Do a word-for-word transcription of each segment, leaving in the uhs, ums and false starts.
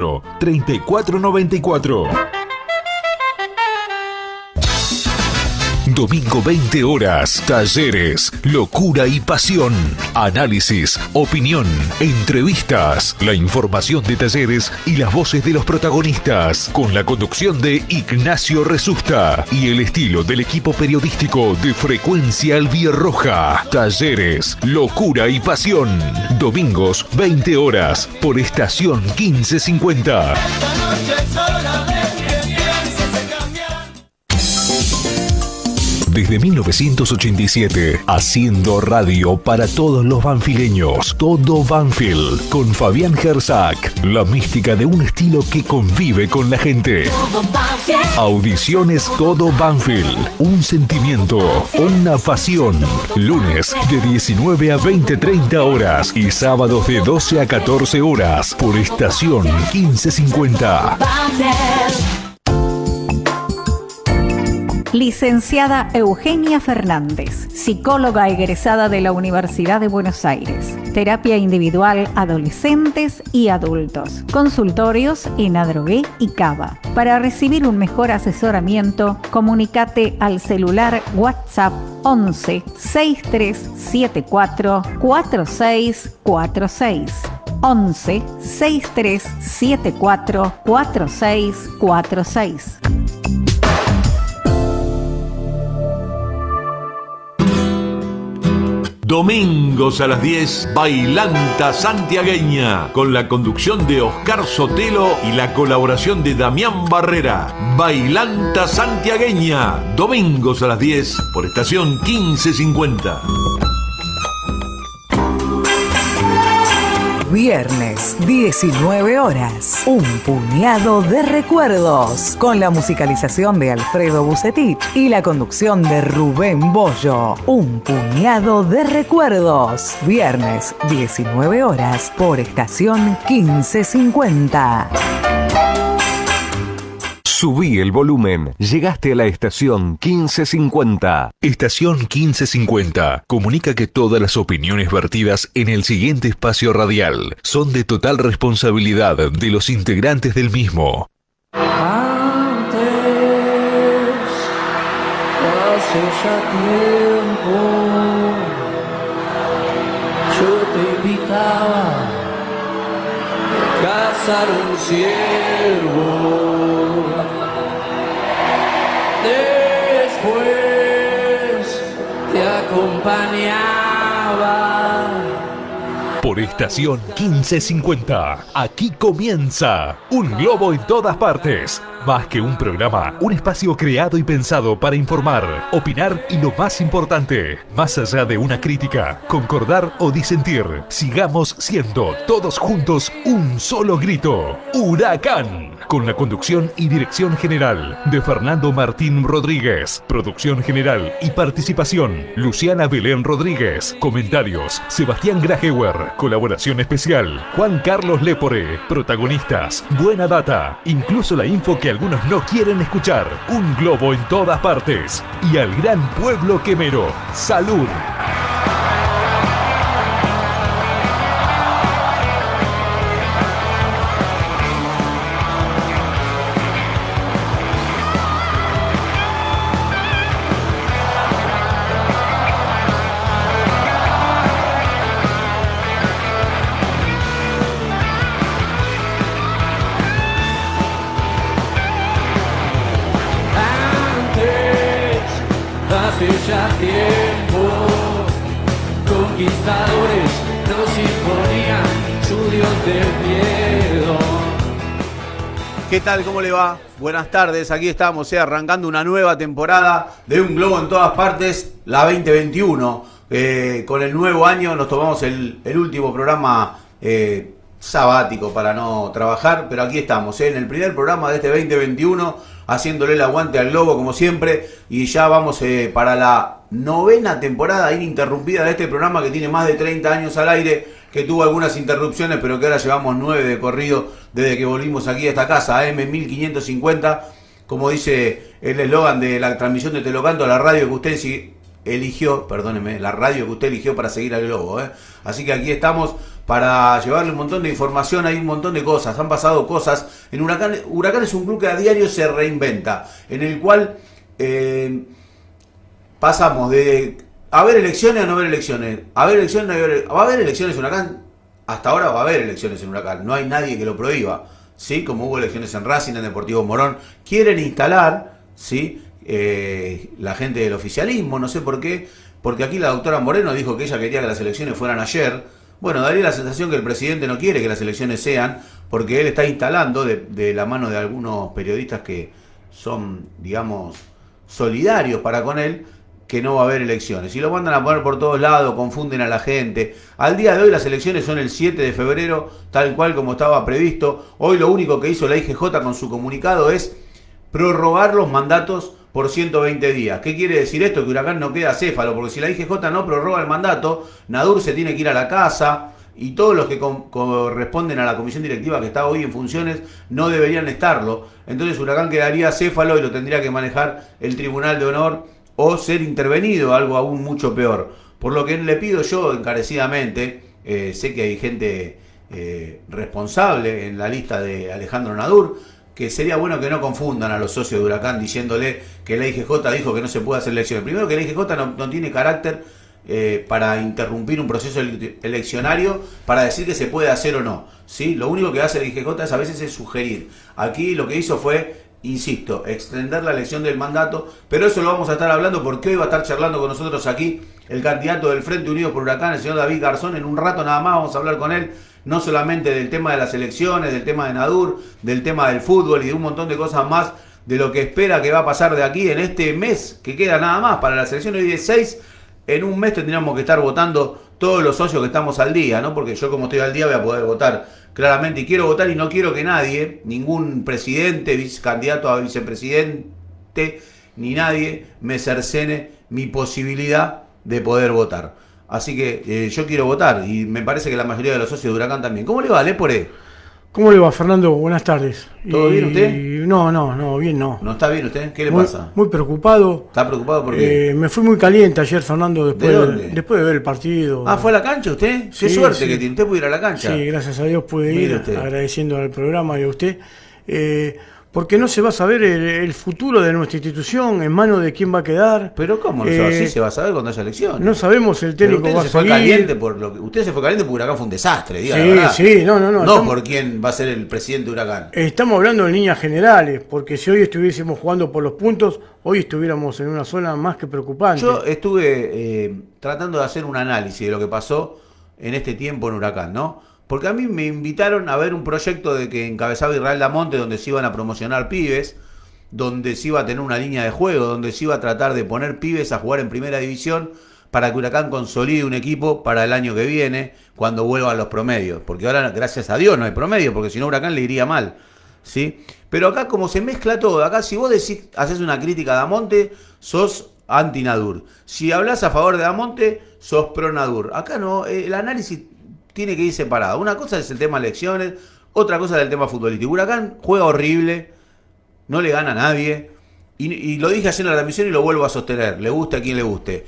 treinta y cuatro noventa y cuatro. Domingo veinte horas, talleres, locura y pasión, análisis, opinión, entrevistas, la información de talleres y las voces de los protagonistas, con la conducción de Ignacio Resusta y el estilo del equipo periodístico de Frecuencia Albirroja. Talleres, locura y pasión, domingos veinte horas, por estación quince cincuenta. Desde mil novecientos ochenta y siete, haciendo radio para todos los banfileños. Todo Banfield, con Fabián Gersak. La mística de un estilo que convive con la gente. Audiciones Todo Banfield. Un sentimiento, una pasión. Lunes de diecinueve a veinte treinta horas y sábados de doce a catorce horas por estación quince cincuenta. Licenciada Eugenia Fernández, psicóloga egresada de la Universidad de Buenos Aires. Terapia individual adolescentes y adultos. Consultorios en Adrogué y Cava. Para recibir un mejor asesoramiento, comunícate al celular WhatsApp once sesenta y tres setenta y cuatro cuarenta y seis cuarenta y seis. once sesenta y tres setenta y cuatro cuarenta y seis cuarenta y seis. Domingos a las diez, Bailanta Santiagueña, con la conducción de Oscar Sotelo y la colaboración de Damián Barrera. Bailanta Santiagueña, domingos a las diez, por estación quince cincuenta. Viernes, diecinueve horas. Un puñado de recuerdos. Con la musicalización de Alfredo Bucetich y la conducción de Rubén Bollo. Un puñado de recuerdos. Viernes, diecinueve horas, por estación quince cincuenta. Subí el volumen. Llegaste a la estación quince cincuenta. Estación quince cincuenta comunica que todas las opiniones vertidas en el siguiente espacio radial son de total responsabilidad de los integrantes del mismo. Antes, hace ya tiempo, yo te invitaba a cazar un ciervo. Después te acompañaba. Por estación quince cincuenta, aquí comienza Un Globo en Todas Partes. Más que un programa, un espacio creado y pensado para informar, opinar y lo más importante, más allá de una crítica, concordar o disentir, sigamos siendo todos juntos un solo grito. Huracán. Con la conducción y dirección general de Fernando Martín Rodríguez. Producción general y participación Luciana Belén Rodríguez. Comentarios Sebastián Grajewer. Colaboración especial Juan Carlos Lepore. Protagonistas Buena Data. Incluso la info que algunos no quieren escuchar. Un globo en todas partes. Y al gran pueblo quemero. ¡Salud! Ya tiempo, conquistadores nos imponían su dios del miedo. ¿Qué tal? ¿Cómo le va? Buenas tardes, aquí estamos eh, arrancando una nueva temporada de Un Globo en Todas Partes, la veinte veintiuno. Eh, con el nuevo año nos tomamos el, el último programa eh, sabático para no trabajar, pero aquí estamos eh, en el primer programa de este veinte veintiuno, haciéndole el aguante al Globo como siempre, y ya vamos eh, para la novena temporada ininterrumpida de este programa que tiene más de treinta años al aire, que tuvo algunas interrupciones, pero que ahora llevamos nueve de corrido desde que volvimos aquí a esta casa, A M mil quinientos cincuenta, como dice el eslogan de la transmisión de Te lo Canto, la radio que usted eligió, perdóneme, la radio que usted eligió para seguir al Globo, ¿eh? Así que aquí estamos para llevarle un montón de información, hay un montón de cosas, han pasado cosas. En Huracán, Huracán es un club que a diario se reinventa, en el cual eh, pasamos de haber elecciones a no haber elecciones, a haber elecciones, no haber, va a haber elecciones en Huracán, hasta ahora va a haber elecciones en Huracán, no hay nadie que lo prohíba, ¿sí? Como hubo elecciones en Racing, en Deportivo Morón, quieren instalar, ¿sí? Eh, la gente del oficialismo, no sé por qué, porque aquí la doctora Moreno dijo que ella quería que las elecciones fueran ayer. Bueno, daría la sensación que el presidente no quiere que las elecciones sean, porque él está instalando de, de la mano de algunos periodistas que son, digamos, solidarios para con él, que no va a haber elecciones. Y lo mandan a poner por todos lados, confunden a la gente. Al día de hoy las elecciones son el siete de febrero, tal cual como estaba previsto. Hoy lo único que hizo la I G J con su comunicado es prorrogar los mandatos por ciento veinte días. ¿Qué quiere decir esto? Que Huracán no queda céfalo, porque si la I G J no prorroga el mandato, Nadur se tiene que ir a la casa y todos los que co corresponden a la comisión directiva que está hoy en funciones no deberían estarlo. Entonces Huracán quedaría céfalo y lo tendría que manejar el Tribunal de Honor o ser intervenido, algo aún mucho peor. Por lo que le pido yo encarecidamente, eh, sé que hay gente eh, responsable en la lista de Alejandro Nadur, que sería bueno que no confundan a los socios de Huracán diciéndole que la I G J dijo que no se puede hacer elecciones. Primero, que la I G J no, no tiene carácter eh, para interrumpir un proceso ele eleccionario para decir que se puede hacer o no, ¿sí? Lo único que hace la I G J es a veces es sugerir. Aquí lo que hizo fue, insisto, extender la elección del mandato, pero eso lo vamos a estar hablando porque hoy va a estar charlando con nosotros aquí el candidato del Frente Unido por Huracán, el señor David Garzón. En un rato nada más vamos a hablar con él, no solamente del tema de las elecciones, del tema de Nadur, del tema del fútbol y de un montón de cosas más, de lo que espera que va a pasar de aquí en este mes, que queda nada más para las elecciones dieciséis. En un mes tendríamos que estar votando todos los socios que estamos al día, ¿no? Porque yo, como estoy al día, voy a poder votar claramente, y quiero votar, y no quiero que nadie, ningún presidente, candidato a vicepresidente, ni nadie me cercene mi posibilidad de poder votar. Así que eh, yo quiero votar, y me parece que la mayoría de los socios de Huracán también. ¿Cómo le va, Lepore? ¿Cómo le va, Fernando? Buenas tardes. ¿Todo y... bien usted? No, no, no, bien no. ¿No está bien usted? ¿Qué le muy, pasa? Muy preocupado. ¿Está preocupado por qué? Eh, me fui muy caliente ayer, Fernando, después ¿De de, dónde? después de ver el partido. Ah, ¿fue a la cancha usted? Sí, Qué suerte sí. que tiene. ¿Usted puede ir a la cancha? Sí, gracias a Dios pude Mire ir, usted. agradeciendo al programa y a usted. Eh, porque no se va a saber el, el futuro de nuestra institución, en manos de quién va a quedar. Pero ¿cómo no se va? Sí se va a saber cuando haya elecciones. No sabemos el Pero técnico usted va se a fue seguir. caliente por lo que, usted se fue caliente porque Huracán fue un desastre, diga Sí, la verdad. sí, no, no, no. No estamos, por quién va a ser el presidente de Huracán. Estamos hablando en líneas generales, porque si hoy estuviésemos jugando por los puntos, hoy estuviéramos en una zona más que preocupante. Yo estuve eh, tratando de hacer un análisis de lo que pasó en este tiempo en Huracán, ¿no? Porque a mí me invitaron a ver un proyecto de que encabezaba Israel Damonte, donde se iban a promocionar pibes, donde se iba a tener una línea de juego, donde se iba a tratar de poner pibes a jugar en primera división para que Huracán consolide un equipo para el año que viene, cuando vuelvan los promedios. Porque ahora, gracias a Dios, no hay promedio, porque si no Huracán le iría mal, ¿sí? Pero acá, como se mezcla todo, acá si vos decís, haces una crítica a Damonte, sos anti-Nadur. Si hablas a favor de Damonte, sos pro-Nadur. Acá no, el análisis tiene que ir separado. Una cosa es el tema elecciones, otra cosa es el tema futbolístico. Huracán juega horrible, no le gana a nadie, y, y lo dije ayer en la transmisión y lo vuelvo a sostener, le guste a quien le guste.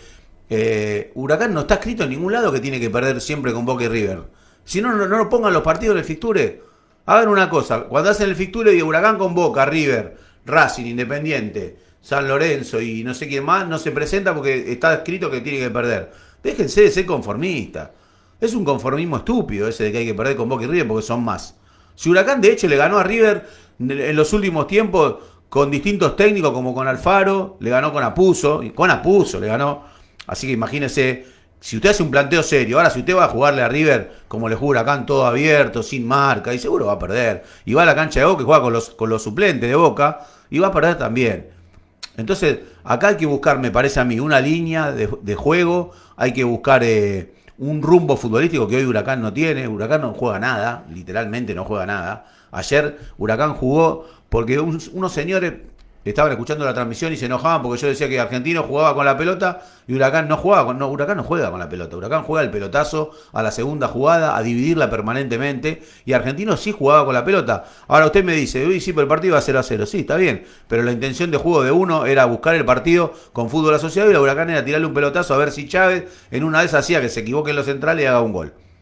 Eh, Huracán no está escrito en ningún lado que tiene que perder siempre con Boca y River. Si no, no, no lo pongan los partidos en el fixture. Hagan una cosa, cuando hacen el fixture de Huracán con Boca, River, Racing, Independiente, San Lorenzo y no sé quién más, no se presenta porque está escrito que tiene que perder. Déjense de ser conformistas. Es un conformismo estúpido ese de que hay que perder con Boca y River porque son más. Si Huracán de hecho le ganó a River en los últimos tiempos con distintos técnicos, como con Alfaro, le ganó con Apuso, y con Apuso le ganó. Así que imagínese, si usted hace un planteo serio, ahora si usted va a jugarle a River como le juega Huracán, todo abierto, sin marca, y seguro va a perder. Y va a la cancha de Boca y juega con los, con los suplentes de Boca, y va a perder también. Entonces, acá hay que buscar, me parece a mí, una línea de, de juego, hay que buscar eh, un rumbo futbolístico que hoy Huracán no tiene. Huracán no juega nada, literalmente no juega nada. Ayer Huracán jugó porque un, unos señores estaban escuchando la transmisión y se enojaban porque yo decía que Argentino jugaba con la pelota y Huracán no jugaba con, no, Huracán no juega con la pelota. Huracán juega el pelotazo a la segunda jugada, a dividirla permanentemente, y Argentino sí jugaba con la pelota. Ahora usted me dice, uy, sí, pero el partido va cero a cero. Sí, está bien, pero la intención de juego de uno era buscar el partido con fútbol asociado y la Huracán era tirarle un pelotazo a ver si Chávez en una de esas hacía que se equivoque en los centrales y haga un gol.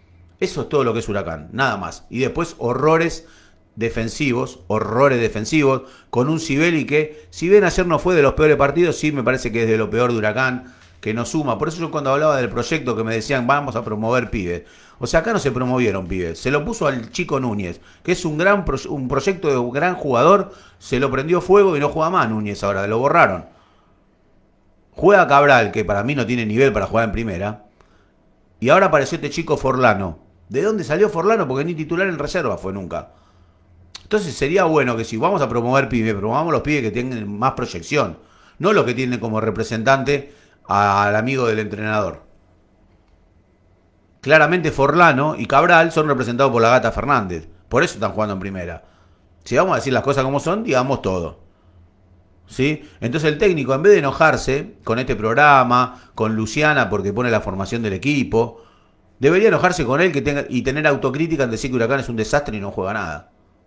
Eso es todo lo que es Huracán, nada más. Y después horrores defensivos, horrores defensivos, con un Sibeli que, si bien ayer no fue de los peores partidos, sí me parece que es de lo peor de Huracán, que no suma. Por eso yo cuando hablaba del proyecto que me decían, vamos a promover pibes. O sea, acá no se promovieron pibes, se lo puso al Chico Núñez, que es un gran pro un proyecto de un gran jugador, se lo prendió fuego y no juega más Núñez ahora, lo borraron. Juega Cabral, que para mí no tiene nivel para jugar en primera, y ahora apareció este chico Forlano. ¿De dónde salió Forlano? Porque ni titular en reserva fue nunca. Entonces sería bueno que si vamos a promover pibes, promovamos los pibes que tengan más proyección, no los que tienen como representante al amigo del entrenador. Claramente Forlano y Cabral son representados por la Gata Fernández. Por eso están jugando en primera. Si vamos a decir las cosas como son, digamos todo. ¿Sí? Entonces el técnico, en vez de enojarse con este programa, con Luciana porque pone la formación del equipo, debería enojarse con él que tenga, y tener autocrítica en decir que Huracán es un desastre y no juega nada.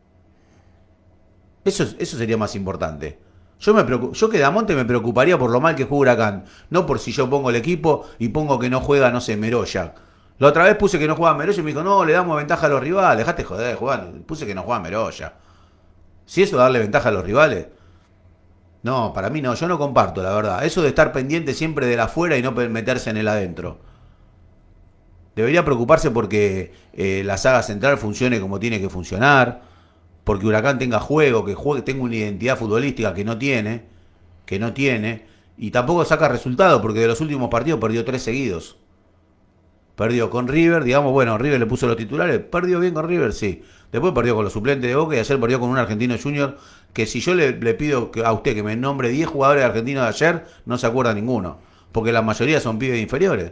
Eso, eso sería más importante. Yo, me preocup, yo que Damonte me preocuparía por lo mal que juega Huracán. No por si yo pongo el equipo y pongo que no juega, no sé, Meroya. La otra vez puse que no juega Meroya y me dijo, no, le damos ventaja a los rivales. Dejate joder de jugar. Puse que no juega Meroya. Si eso darle ventaja a los rivales. No, para mí no, yo no comparto, la verdad. Eso de estar pendiente siempre del afuera y no meterse en el adentro. Debería preocuparse porque eh, la saga central funcione como tiene que funcionar. Porque Huracán tenga juego, que juegue, tenga una identidad futbolística que no tiene. Que no tiene. Y tampoco saca resultados porque de los últimos partidos perdió tres seguidos. Perdió con River, digamos, bueno, River le puso los titulares, perdió bien con River, sí. Después perdió con los suplentes de Boca y ayer perdió con un Argentino Junior, que si yo le, le pido que, a usted que me nombre diez jugadores argentinos de ayer, no se acuerda ninguno, porque la mayoría son pibes inferiores.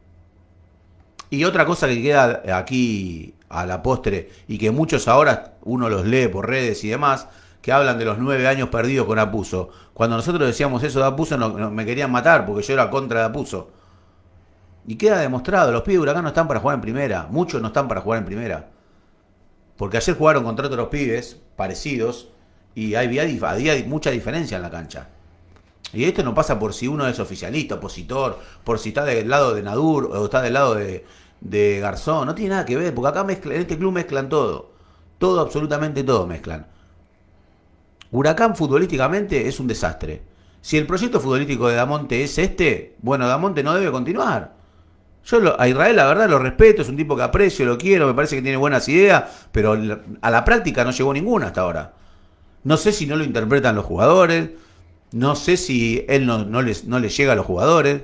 Y otra cosa que queda aquí a la postre, y que muchos ahora uno los lee por redes y demás, que hablan de los nueve años perdidos con Apuzzo. Cuando nosotros decíamos eso de Apuzzo, no, no, me querían matar, porque yo era contra de Apuzzo. Y queda demostrado, los pibes de Huracán no están para jugar en primera. Muchos no están para jugar en primera. Porque ayer jugaron contra otros pibes parecidos y había, había mucha diferencia en la cancha. Y esto no pasa por si uno es oficialista, opositor, por si está del lado de Nadur o está del lado de, de Garzón. No tiene nada que ver, porque acá mezcla, en este club mezclan todo. Todo, absolutamente todo mezclan. Huracán futbolísticamente es un desastre. Si el proyecto futbolístico de Damonte es este, bueno, Damonte no debe continuar. Yo lo, a Israel la verdad lo respeto, es un tipo que aprecio, lo quiero, me parece que tiene buenas ideas, pero a la práctica no llegó ninguna hasta ahora. No sé si no lo interpretan los jugadores, no sé si él no, no, les, no les llega a los jugadores.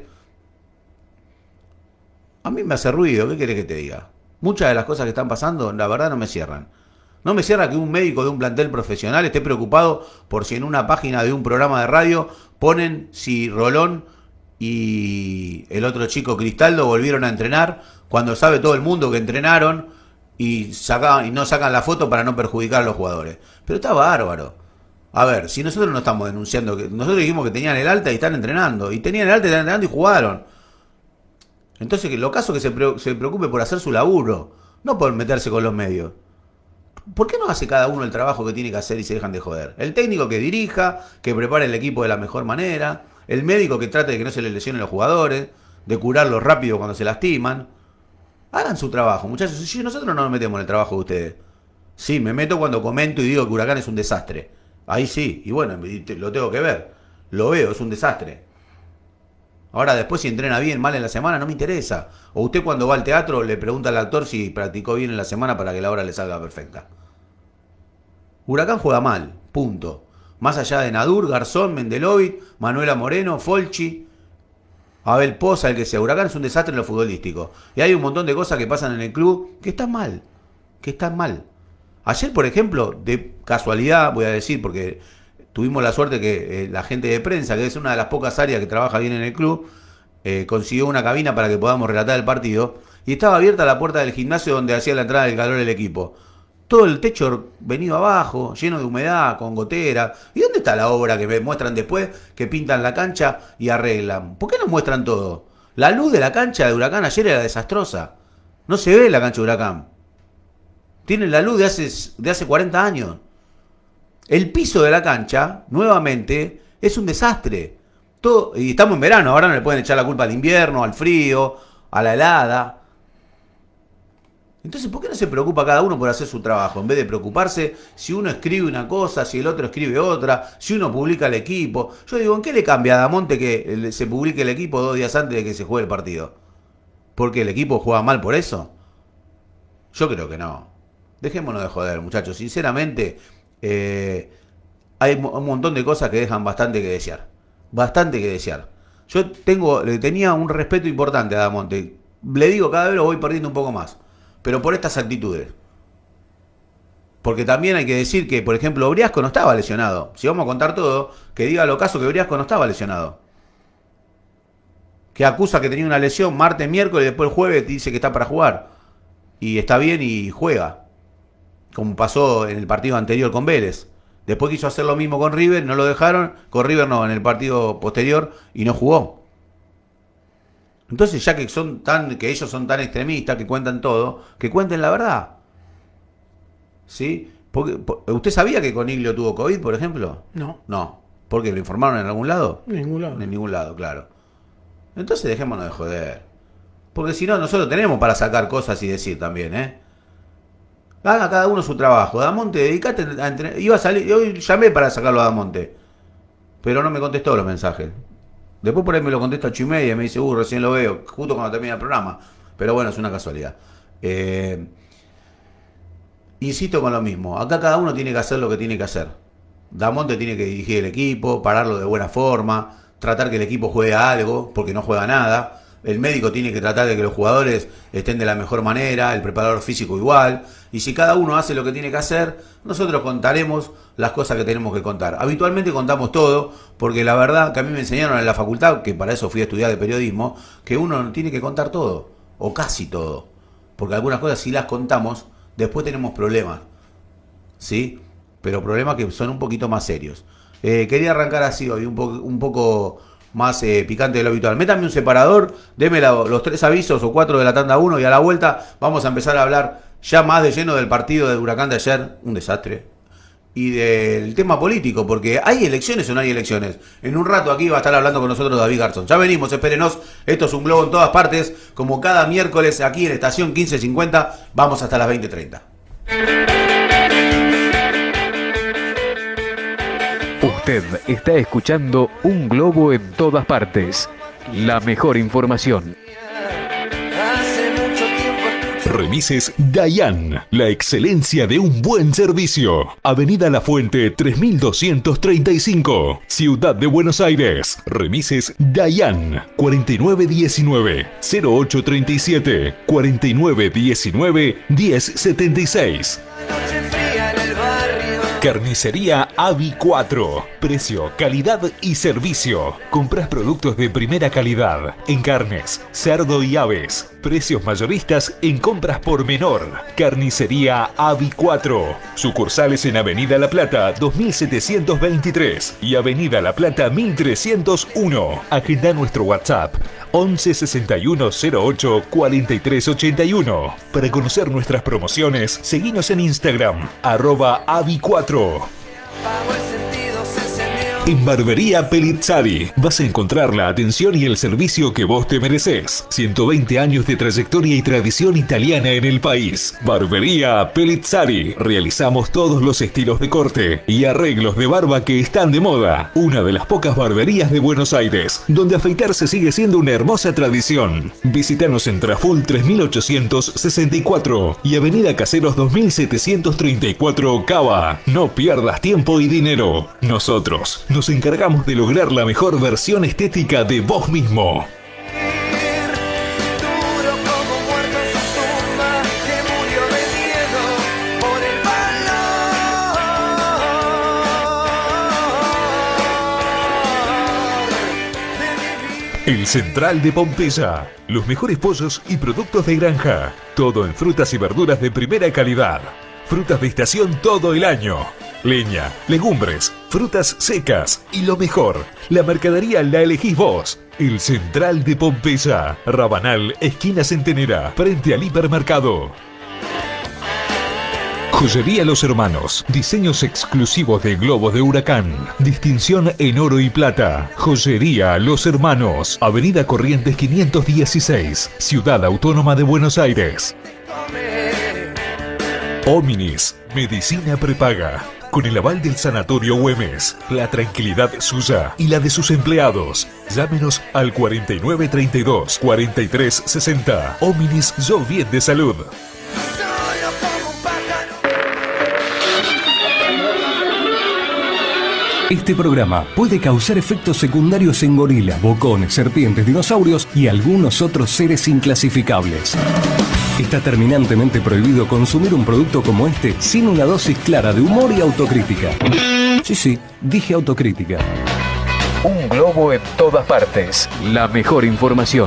A mí me hace ruido, ¿qué querés que te diga? Muchas de las cosas que están pasando, la verdad no me cierran. No me cierra que un médico de un plantel profesional esté preocupado por si en una página de un programa de radio ponen si Rolón y el otro chico Cristaldo volvieron a entrenar, cuando sabe todo el mundo que entrenaron y, sacaban, y no sacan la foto para no perjudicar a los jugadores. Pero está bárbaro. A ver, si nosotros no estamos denunciando, que nosotros dijimos que tenían el alta y están entrenando, y tenían el alta y están entrenando y jugaron. Entonces, que lo caso que se, pre se preocupe por hacer su laburo, no por meterse con los medios. ¿Por qué no hace cada uno el trabajo que tiene que hacer y se dejan de joder? El técnico que dirija, que prepare el equipo de la mejor manera, el médico que trate de que no se les lesionen los jugadores, de curarlos rápido cuando se lastiman. Hagan su trabajo, muchachos. Si nosotros no nos metemos en el trabajo de ustedes. Sí, me meto cuando comento y digo que Huracán es un desastre. Ahí sí, y bueno, lo tengo que ver. Lo veo, es un desastre. Ahora después si entrena bien, mal en la semana, no me interesa. O usted cuando va al teatro le pregunta al actor si practicó bien en la semana para que la obra le salga perfecta. Huracán juega mal, punto. Más allá de Nadur, Garzón, Mendelovic, Manuela Moreno, Folchi, Abel Poza, el que sea. Huracán es un desastre en lo futbolístico. Y hay un montón de cosas que pasan en el club que están mal. Que están mal. Ayer, por ejemplo, de casualidad, voy a decir, porque tuvimos la suerte que eh, la gente de prensa, que es una de las pocas áreas que trabaja bien en el club, eh, consiguió una cabina para que podamos relatar el partido. Y estaba abierta la puerta del gimnasio donde hacía la entrada del calor el equipo. Todo el techo venido abajo, lleno de humedad, con gotera. ¿Y dónde está la obra que me muestran después, que pintan la cancha y arreglan? ¿Por qué no muestran todo? La luz de la cancha de Huracán ayer era desastrosa. No se ve la cancha de Huracán. Tienen la luz de hace, de hace cuarenta años. El piso de la cancha, nuevamente, es un desastre. Todo, y estamos en verano, ahora no le pueden echar la culpa al invierno, al frío, a la helada. Entonces, ¿por qué no se preocupa cada uno por hacer su trabajo? En vez de preocuparse si uno escribe una cosa, si el otro escribe otra, si uno publica el equipo. Yo digo, ¿en qué le cambia a Damonte que se publique el equipo dos días antes de que se juegue el partido? ¿Porque el equipo juega mal por eso? Yo creo que no. Dejémonos de joder, muchachos. Sinceramente, eh, hay un montón de cosas que dejan bastante que desear. Bastante que desear. Yo tengo, le tenía un respeto importante a Damonte. Le digo, cada vez lo voy perdiendo un poco más. Pero por estas actitudes. Porque también hay que decir que, por ejemplo, Briasco no estaba lesionado. Si vamos a contar todo, que diga lo caso que Briasco no estaba lesionado. Que acusa que tenía una lesión martes, miércoles y después el jueves dice que está para jugar. Y está bien y juega. Como pasó en el partido anterior con Vélez. Después quiso hacer lo mismo con River, no lo dejaron. Con River no, en el partido posterior y no jugó. Entonces, ya que son tan, que ellos son tan extremistas, que cuentan todo, que cuenten la verdad. ¿Sí? Porque, ¿usted sabía que Coniglio tuvo COVID, por ejemplo? No. No. ¿Por qué? ¿Lo informaron en algún lado? En ningún lado. En ningún lado, claro. Entonces dejémonos de joder. Porque si no, nosotros tenemos para sacar cosas y decir también, ¿eh? Haga cada uno su trabajo. Damonte, dedicate a entrenar. Iba a salir, hoy llamé para sacarlo a Damonte, pero no me contestó los mensajes. Después por ahí me lo contesta a ocho y media y me dice, uh, recién lo veo, justo cuando termina el programa. Pero bueno, es una casualidad. Eh, insisto con lo mismo. Acá cada uno tiene que hacer lo que tiene que hacer. Damonte tiene que dirigir el equipo, pararlo de buena forma, tratar que el equipo juegue algo, porque no juega nada. El médico tiene que tratar de que los jugadores estén de la mejor manera, el preparador físico igual. Y si cada uno hace lo que tiene que hacer, nosotros contaremos las cosas que tenemos que contar. Habitualmente contamos todo, porque la verdad que a mí me enseñaron en la facultad, que para eso fui a estudiar de periodismo, que uno tiene que contar todo, o casi todo. Porque algunas cosas si las contamos, después tenemos problemas. ¿Sí? Pero problemas que son un poquito más serios. Eh, quería arrancar así hoy, un, po un poco... más eh, picante de lo habitual. Métame un separador, deme la, los tres avisos o cuatro de la tanda uno y a la vuelta vamos a empezar a hablar ya más de lleno del partido de Huracán de ayer, un desastre, y del tema político, porque ¿hay elecciones o no hay elecciones? En un rato aquí va a estar hablando con nosotros David Garzón. Ya venimos, espérenos, esto es Un Globo en Todas Partes, como cada miércoles aquí en Estación quince cincuenta, vamos hasta las veinte treinta. Usted está escuchando Un Globo en Todas Partes. La mejor información. Remises Dayan, la excelencia de un buen servicio. Avenida La Fuente tres mil doscientos treinta y cinco, Ciudad de Buenos Aires. Remises Dayan, cuarenta y nueve diecinueve, cero ocho treinta y siete, cuarenta y nueve diecinueve, diez setenta y seis. Carnicería Avi cuatro. Precio, calidad y servicio. Compras productos de primera calidad en carnes, cerdo y aves. Precios mayoristas en compras por menor. Carnicería Avi cuatro. Sucursales en Avenida La Plata dos mil setecientos veintitrés y Avenida La Plata mil trescientos uno. Agenda nuestro WhatsApp once sesenta y uno cero ocho cuarenta y tres ochenta y uno. Para conocer nuestras promociones, seguinos en Instagram, arroba Avi cuatro. En Barbería Pelizzari vas a encontrar la atención y el servicio que vos te mereces. ciento veinte años de trayectoria y tradición italiana en el país. Barbería Pelizzari. Realizamos todos los estilos de corte y arreglos de barba que están de moda. Una de las pocas barberías de Buenos Aires, donde afeitarse sigue siendo una hermosa tradición. Visítanos en Traful tres mil ochocientos sesenta y cuatro y Avenida Caseros dos mil setecientos treinta y cuatro, Cava. No pierdas tiempo y dinero. Nosotros nos encargamos de lograr la mejor versión estética de vos mismo. El Central de Pompeya. Los mejores pollos y productos de granja. Todo en frutas y verduras de primera calidad. Frutas de estación todo el año. Leña, legumbres, frutas secas y lo mejor, la mercadería la elegís vos. El Central de Pompeya, Rabanal, esquina Centenera, frente al hipermercado. Joyería Los Hermanos, diseños exclusivos de globos de Huracán, distinción en oro y plata. Joyería Los Hermanos, Avenida Corrientes quinientos dieciséis, Ciudad Autónoma de Buenos Aires. Hominis, medicina prepaga. Con el aval del Sanatorio Güemes, la tranquilidad suya y la de sus empleados. Llámenos al cuarenta y nueve treinta y dos, cuarenta y tres sesenta. Hominis, yo bien de salud. Este programa puede causar efectos secundarios en gorilas, bocones, serpientes, dinosaurios y algunos otros seres inclasificables. Está terminantemente prohibido consumir un producto como este sin una dosis clara de humor y autocrítica. Sí, sí, dije autocrítica. Un globo en todas partes. La mejor información.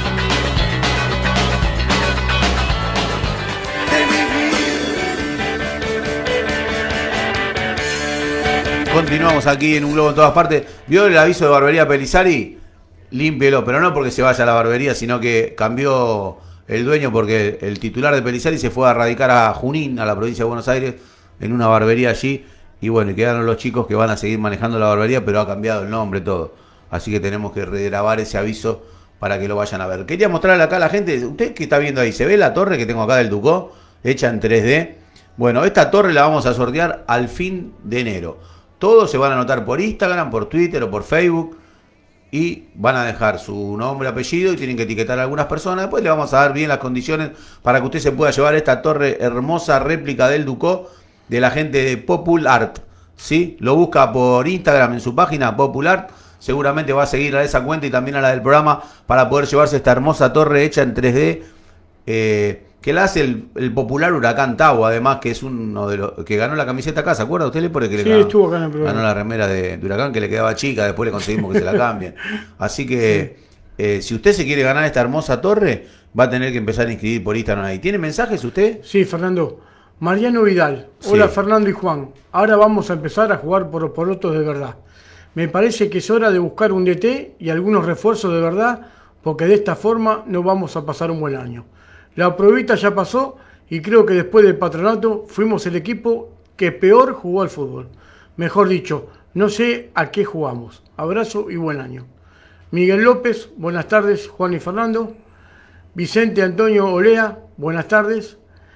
Continuamos aquí en Un Globo en Todas Partes. ¿Vio el aviso de Barbería Pelizari? Límpielo, pero no porque se vaya a la barbería, sino que cambió el dueño porque el titular de Pelizari se fue a radicar a Junín, a la provincia de Buenos Aires, en una barbería allí. Y bueno, quedaron los chicos que van a seguir manejando la barbería, pero ha cambiado el nombre, todo. Así que tenemos que regrabar ese aviso para que lo vayan a ver. Quería mostrarle acá a la gente, ¿usted qué está viendo ahí? ¿Se ve la torre que tengo acá del Ducó? Hecha en tres D. Bueno, esta torre la vamos a sortear al fin de enero. Todos se van a anotar por Instagram, por Twitter o por Facebook y van a dejar su nombre, apellido y tienen que etiquetar a algunas personas. Después le vamos a dar bien las condiciones para que usted se pueda llevar esta torre hermosa réplica del Ducó de la gente de Popul Art. ¿Sí? Lo busca por Instagram en su página Popul Art. Seguramente va a seguir a esa cuenta y también a la del programa para poder llevarse esta hermosa torre hecha en tres D. Eh, que la hace el, el popular Huracán Tau, además, que es uno de los que ganó la camiseta acá, ¿se acuerda usted? ¿Le pone que le sí, ganó, estuvo acá en el programa. Ganó la remera de, de Huracán, que le quedaba chica, después le conseguimos que se la cambien. Así que, sí. eh, si usted se quiere ganar esta hermosa torre, va a tener que empezar a inscribir por Instagram ahí. ¿Tiene mensajes usted? Sí, Fernando. Mariano Vidal. Hola, sí. Fernando y Juan. Ahora vamos a empezar a jugar por porotos de verdad. Me parece que es hora de buscar un D T y algunos refuerzos de verdad, porque de esta forma no vamos a pasar un buen año. La probita ya pasó y creo que después del patronato fuimos el equipo que peor jugó al fútbol. Mejor dicho, no sé a qué jugamos. Abrazo y buen año. Miguel López, buenas tardes. Juan y Fernando. Vicente Antonio Olea, buenas tardes.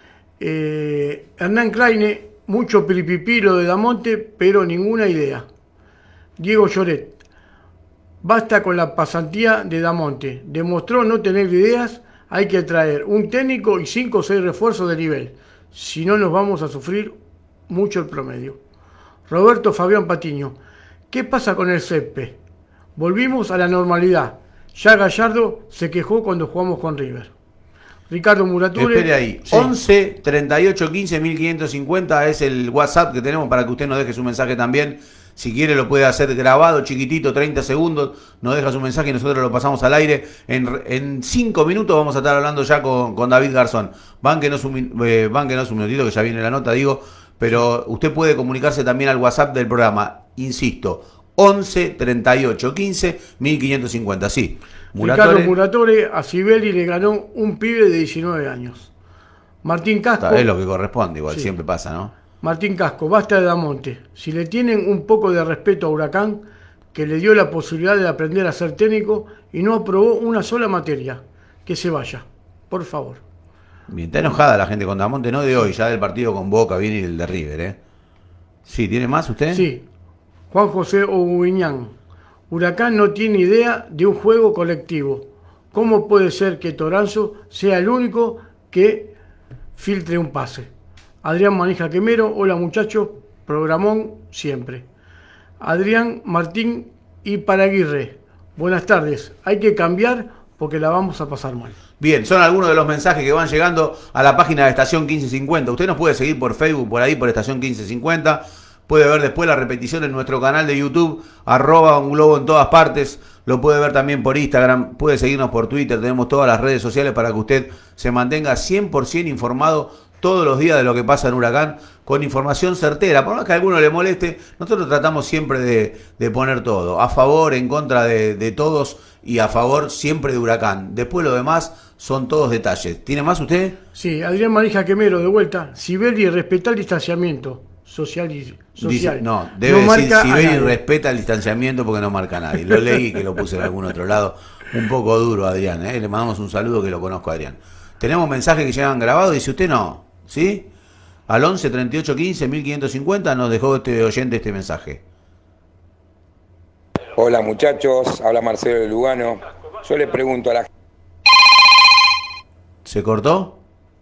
Eh, Hernán Kleine, mucho piripipiro de Damonte, pero ninguna idea. Diego Lloret, basta con la pasantía de Damonte. Demostró no tener ideas. Hay que traer un técnico y cinco o seis refuerzos de nivel. Si no, nos vamos a sufrir mucho el promedio. Roberto Fabián Patiño. ¿Qué pasa con el césped? Volvimos a la normalidad. Ya Gallardo se quejó cuando jugamos con River. Ricardo Murature. Espere ahí. Sí. once treinta y ocho quince mil quinientos cincuenta es el WhatsApp que tenemos para que usted nos deje su mensaje también. Si quiere lo puede hacer grabado, chiquitito, treinta segundos, nos deja su mensaje y nosotros lo pasamos al aire. En cinco minutos vamos a estar hablando ya con, con David Garzón. Bánquenos un, eh, bánquenos un minutito que ya viene la nota, digo, pero usted puede comunicarse también al WhatsApp del programa. Insisto, once treinta y ocho quince mil quinientos cincuenta, sí. Muratore. Ricardo Muratore a Sibeli le ganó un pibe de diecinueve años. Martín Casco. Es lo que corresponde, igual, sí. Siempre pasa, ¿no? Martín Casco, basta de Damonte. Si le tienen un poco de respeto a Huracán, que le dio la posibilidad de aprender a ser técnico y no aprobó una sola materia, que se vaya, por favor. Bien, está enojada la gente con Damonte, no de hoy, ya del partido con Boca viene el de River, ¿eh? Sí, ¿tiene más usted? Sí. Juan José Oguiñán. Huracán no tiene idea de un juego colectivo. ¿Cómo puede ser que Toranzo sea el único que filtre un pase? Adrián Manija Quemero, hola muchachos, programón siempre. Adrián Martín y Paraguirre, buenas tardes. Hay que cambiar porque la vamos a pasar mal. Bien, son algunos de los mensajes que van llegando a la página de Estación quince cincuenta. Usted nos puede seguir por Facebook, por ahí, por Estación quince cincuenta. Puede ver después la repetición en nuestro canal de YouTube, arroba un globo en todas partes. Lo puede ver también por Instagram, puede seguirnos por Twitter. Tenemos todas las redes sociales para que usted se mantenga cien por ciento informado todos los días de lo que pasa en Huracán, con información certera. Por más que a alguno le moleste, nosotros tratamos siempre de, de poner todo, a favor, en contra de, de todos y a favor siempre de Huracán. Después lo demás son todos detalles. ¿Tiene más usted? Sí, Adrián Marija Quemero, de vuelta. Sibeli respeta el distanciamiento social. Y, social. Dice, no, debe no decir Sibeli respeta el distanciamiento porque no marca a nadie. Lo leí que lo puse en algún otro lado. Un poco duro, Adrián, ¿eh? Le mandamos un saludo que lo conozco a Adrián. Tenemos mensajes que llegan grabados, dice usted no. ¿Sí? Al once treinta y ocho quince mil quinientos cincuenta nos dejó este oyente este mensaje. Hola muchachos, habla Marcelo de Lugano. Yo le pregunto a la... ¿Se cortó?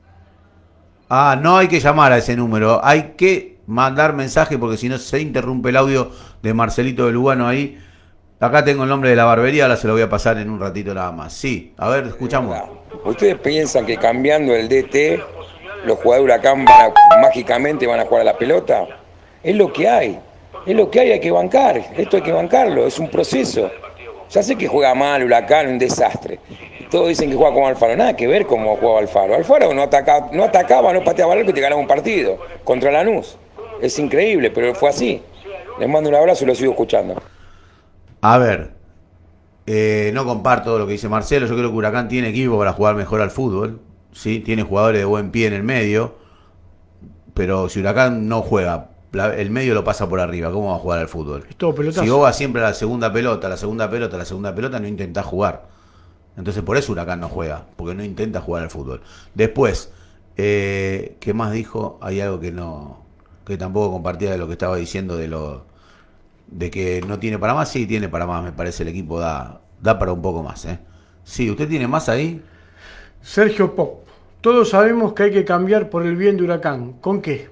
Ah, no hay que llamar a ese número, hay que mandar mensaje porque si no se interrumpe el audio de Marcelito de Lugano ahí. Acá tengo el nombre de la barbería, ahora se lo voy a pasar en un ratito nada más. Sí, a ver, escuchamos. ¿Ustedes piensan que cambiando el D T, los jugadores de Huracán van a, mágicamente van a jugar a la pelota? Es lo que hay, es lo que hay, hay que bancar, esto hay que bancarlo, es un proceso. Ya sé que juega mal Huracán, un desastre. Todos dicen que juega como Alfaro, nada que ver cómo jugaba Alfaro. Alfaro no atacaba, no, atacaba, no pateaba el arco y te ganaba un partido contra Lanús. Es increíble, pero fue así. Les mando un abrazo y lo sigo escuchando. A ver, eh, no comparto lo que dice Marcelo. Yo creo que Huracán tiene equipo para jugar mejor al fútbol. ¿Sí? Tiene jugadores de buen pie en el medio. Pero si Huracán no juega, la, el medio lo pasa por arriba. ¿Cómo va a jugar al fútbol? Es todo pelotazo. Si vos vas siempre a la segunda pelota, la segunda pelota, la segunda pelota, no intentás jugar. Entonces por eso Huracán no juega, porque no intenta jugar al fútbol. Después, eh, ¿qué más dijo? Hay algo que no, que tampoco compartía de lo que estaba diciendo de lo de que no tiene para más. Sí, tiene para más, me parece, el equipo da, da para un poco más, ¿eh? Sí, ¿usted tiene más ahí? Sergio Pop, todos sabemos que hay que cambiar por el bien de Huracán. ¿Con qué?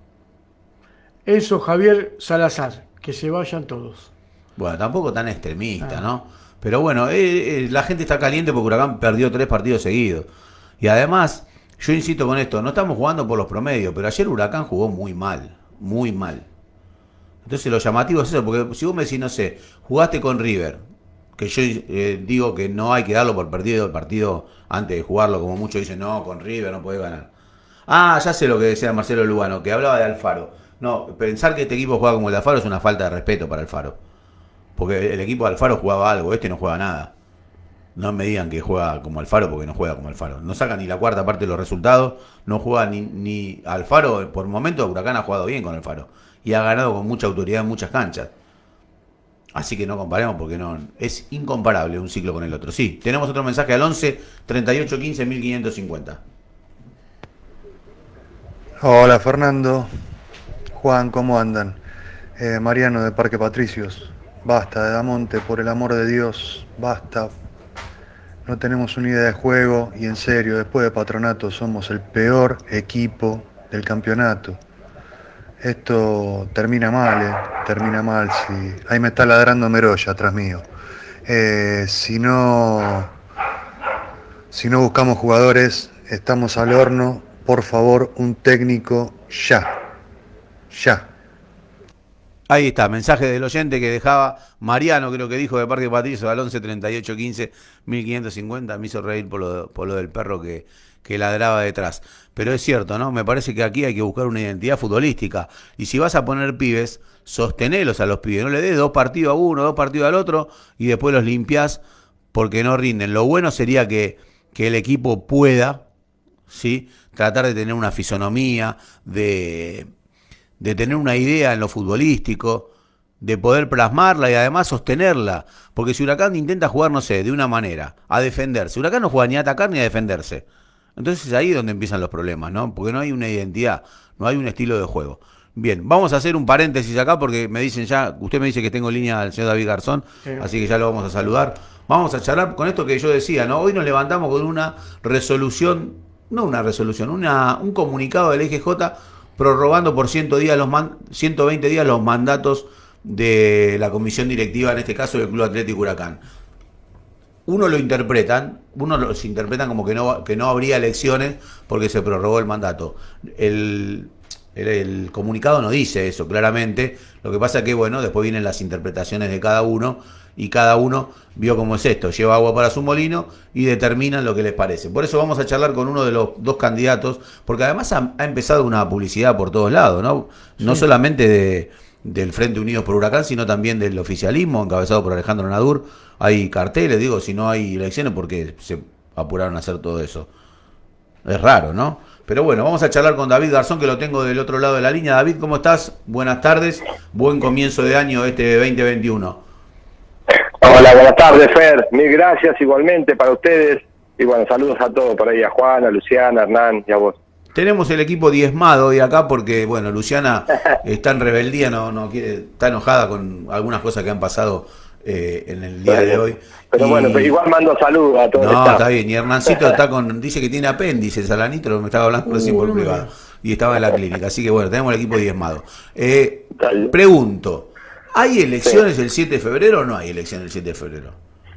Enzo Javier Salazar, que se vayan todos. Bueno, tampoco tan extremista, ah. ¿no? Pero bueno, eh, eh, la gente está caliente porque Huracán perdió tres partidos seguidos. Y además, yo insisto con esto, no estamos jugando por los promedios, pero ayer Huracán jugó muy mal, muy mal. Entonces lo llamativo es eso, porque si vos me decís, no sé, jugaste con River, que yo eh, digo que no hay que darlo por perdido el partido antes de jugarlo, como muchos dicen, no, con River no podés ganar. Ah, ya sé lo que decía Marcelo Lugano, que hablaba de Alfaro. No, pensar que este equipo juega como el de Alfaro es una falta de respeto para Alfaro. Porque el equipo de Alfaro jugaba algo, este no juega nada. No me digan que juega como Alfaro porque no juega como Alfaro. No saca ni la cuarta parte de los resultados, no juega ni, ni Alfaro. Por momentos Huracán ha jugado bien con Alfaro y ha ganado con mucha autoridad en muchas canchas. Así que no comparemos porque no es incomparable un ciclo con el otro. Sí, tenemos otro mensaje al once treinta y ocho quince mil quinientos cincuenta. Hola Fernando, Juan, ¿cómo andan? Eh, Mariano de Parque Patricios. Basta de Damonte, por el amor de Dios, basta. No tenemos una idea de juego y en serio, después de Patronato somos el peor equipo del campeonato. Esto termina mal, eh, termina mal. Si... Ahí me está ladrando Meroya atrás mío. Eh, si no, si no buscamos jugadores, estamos al horno. Por favor, un técnico ya, ya. Ahí está, mensaje del oyente que dejaba Mariano, creo que dijo de Parque Patricio al once treinta y ocho quince mil quinientos cincuenta. Me hizo reír por lo, por lo del perro que, que ladraba detrás. Pero es cierto, ¿no? Me parece que aquí hay que buscar una identidad futbolística. Y si vas a poner pibes, sostenelos a los pibes. No le des dos partidos a uno, dos partidos al otro y después los limpias porque no rinden. Lo bueno sería que, que el equipo pueda, ¿sí?, tratar de tener una fisonomía, de... de tener una idea en lo futbolístico, de poder plasmarla y además sostenerla. Porque si Huracán intenta jugar, no sé, de una manera, a defenderse. Huracán no juega ni a atacar ni a defenderse. Entonces es ahí donde empiezan los problemas, ¿no? Porque no hay una identidad, no hay un estilo de juego. Bien, vamos a hacer un paréntesis acá porque me dicen ya, usted me dice que tengo en línea al señor David Garzón, sí, así que ya lo vamos a saludar. Vamos a charlar con esto que yo decía, ¿no? Hoy nos levantamos con una resolución, no una resolución, una, un comunicado del E G J prorrogando por ciento días los man, ciento veinte días los mandatos de la comisión directiva, en este caso del Club Atlético Huracán. Uno lo interpretan, uno los interpretan como que no, que no habría elecciones porque se prorrogó el mandato. El, el, el comunicado no dice eso claramente, lo que pasa que, bueno, después vienen las interpretaciones de cada uno y cada uno vio cómo es esto, lleva agua para su molino y determinan lo que les parece. Por eso vamos a charlar con uno de los dos candidatos, porque además ha, ha empezado una publicidad por todos lados, ¿no? No sí. solamente de, del Frente Unidos por Huracán, sino también del oficialismo, encabezado por Alejandro Nadur. Hay carteles, digo, si no hay elecciones, porque se apuraron a hacer todo eso. Es raro, ¿no? Pero bueno, vamos a charlar con David Garzón, que lo tengo del otro lado de la línea. David, ¿cómo estás? Buenas tardes, buen comienzo de año este veinte veintiuno. Hola, buenas tardes, Fer. Mil gracias igualmente para ustedes. Y bueno, saludos a todos por ahí, a Juan, a Luciana, a Hernán y a vos. Tenemos el equipo diezmado hoy acá porque, bueno, Luciana está en rebeldía, no, no quiere, está enojada con algunas cosas que han pasado eh, en el día de hoy. Pero y, bueno, pero igual mando saludos a todos. No, está bien. Y Hernancito está con, dice que tiene apéndice, Salanito, me estaba hablando recién por privado. Y estaba en la clínica. Así que bueno, tenemos el equipo diezmado. Eh, pregunto, ¿hay elecciones sí. el siete de febrero o no hay elecciones el siete de febrero?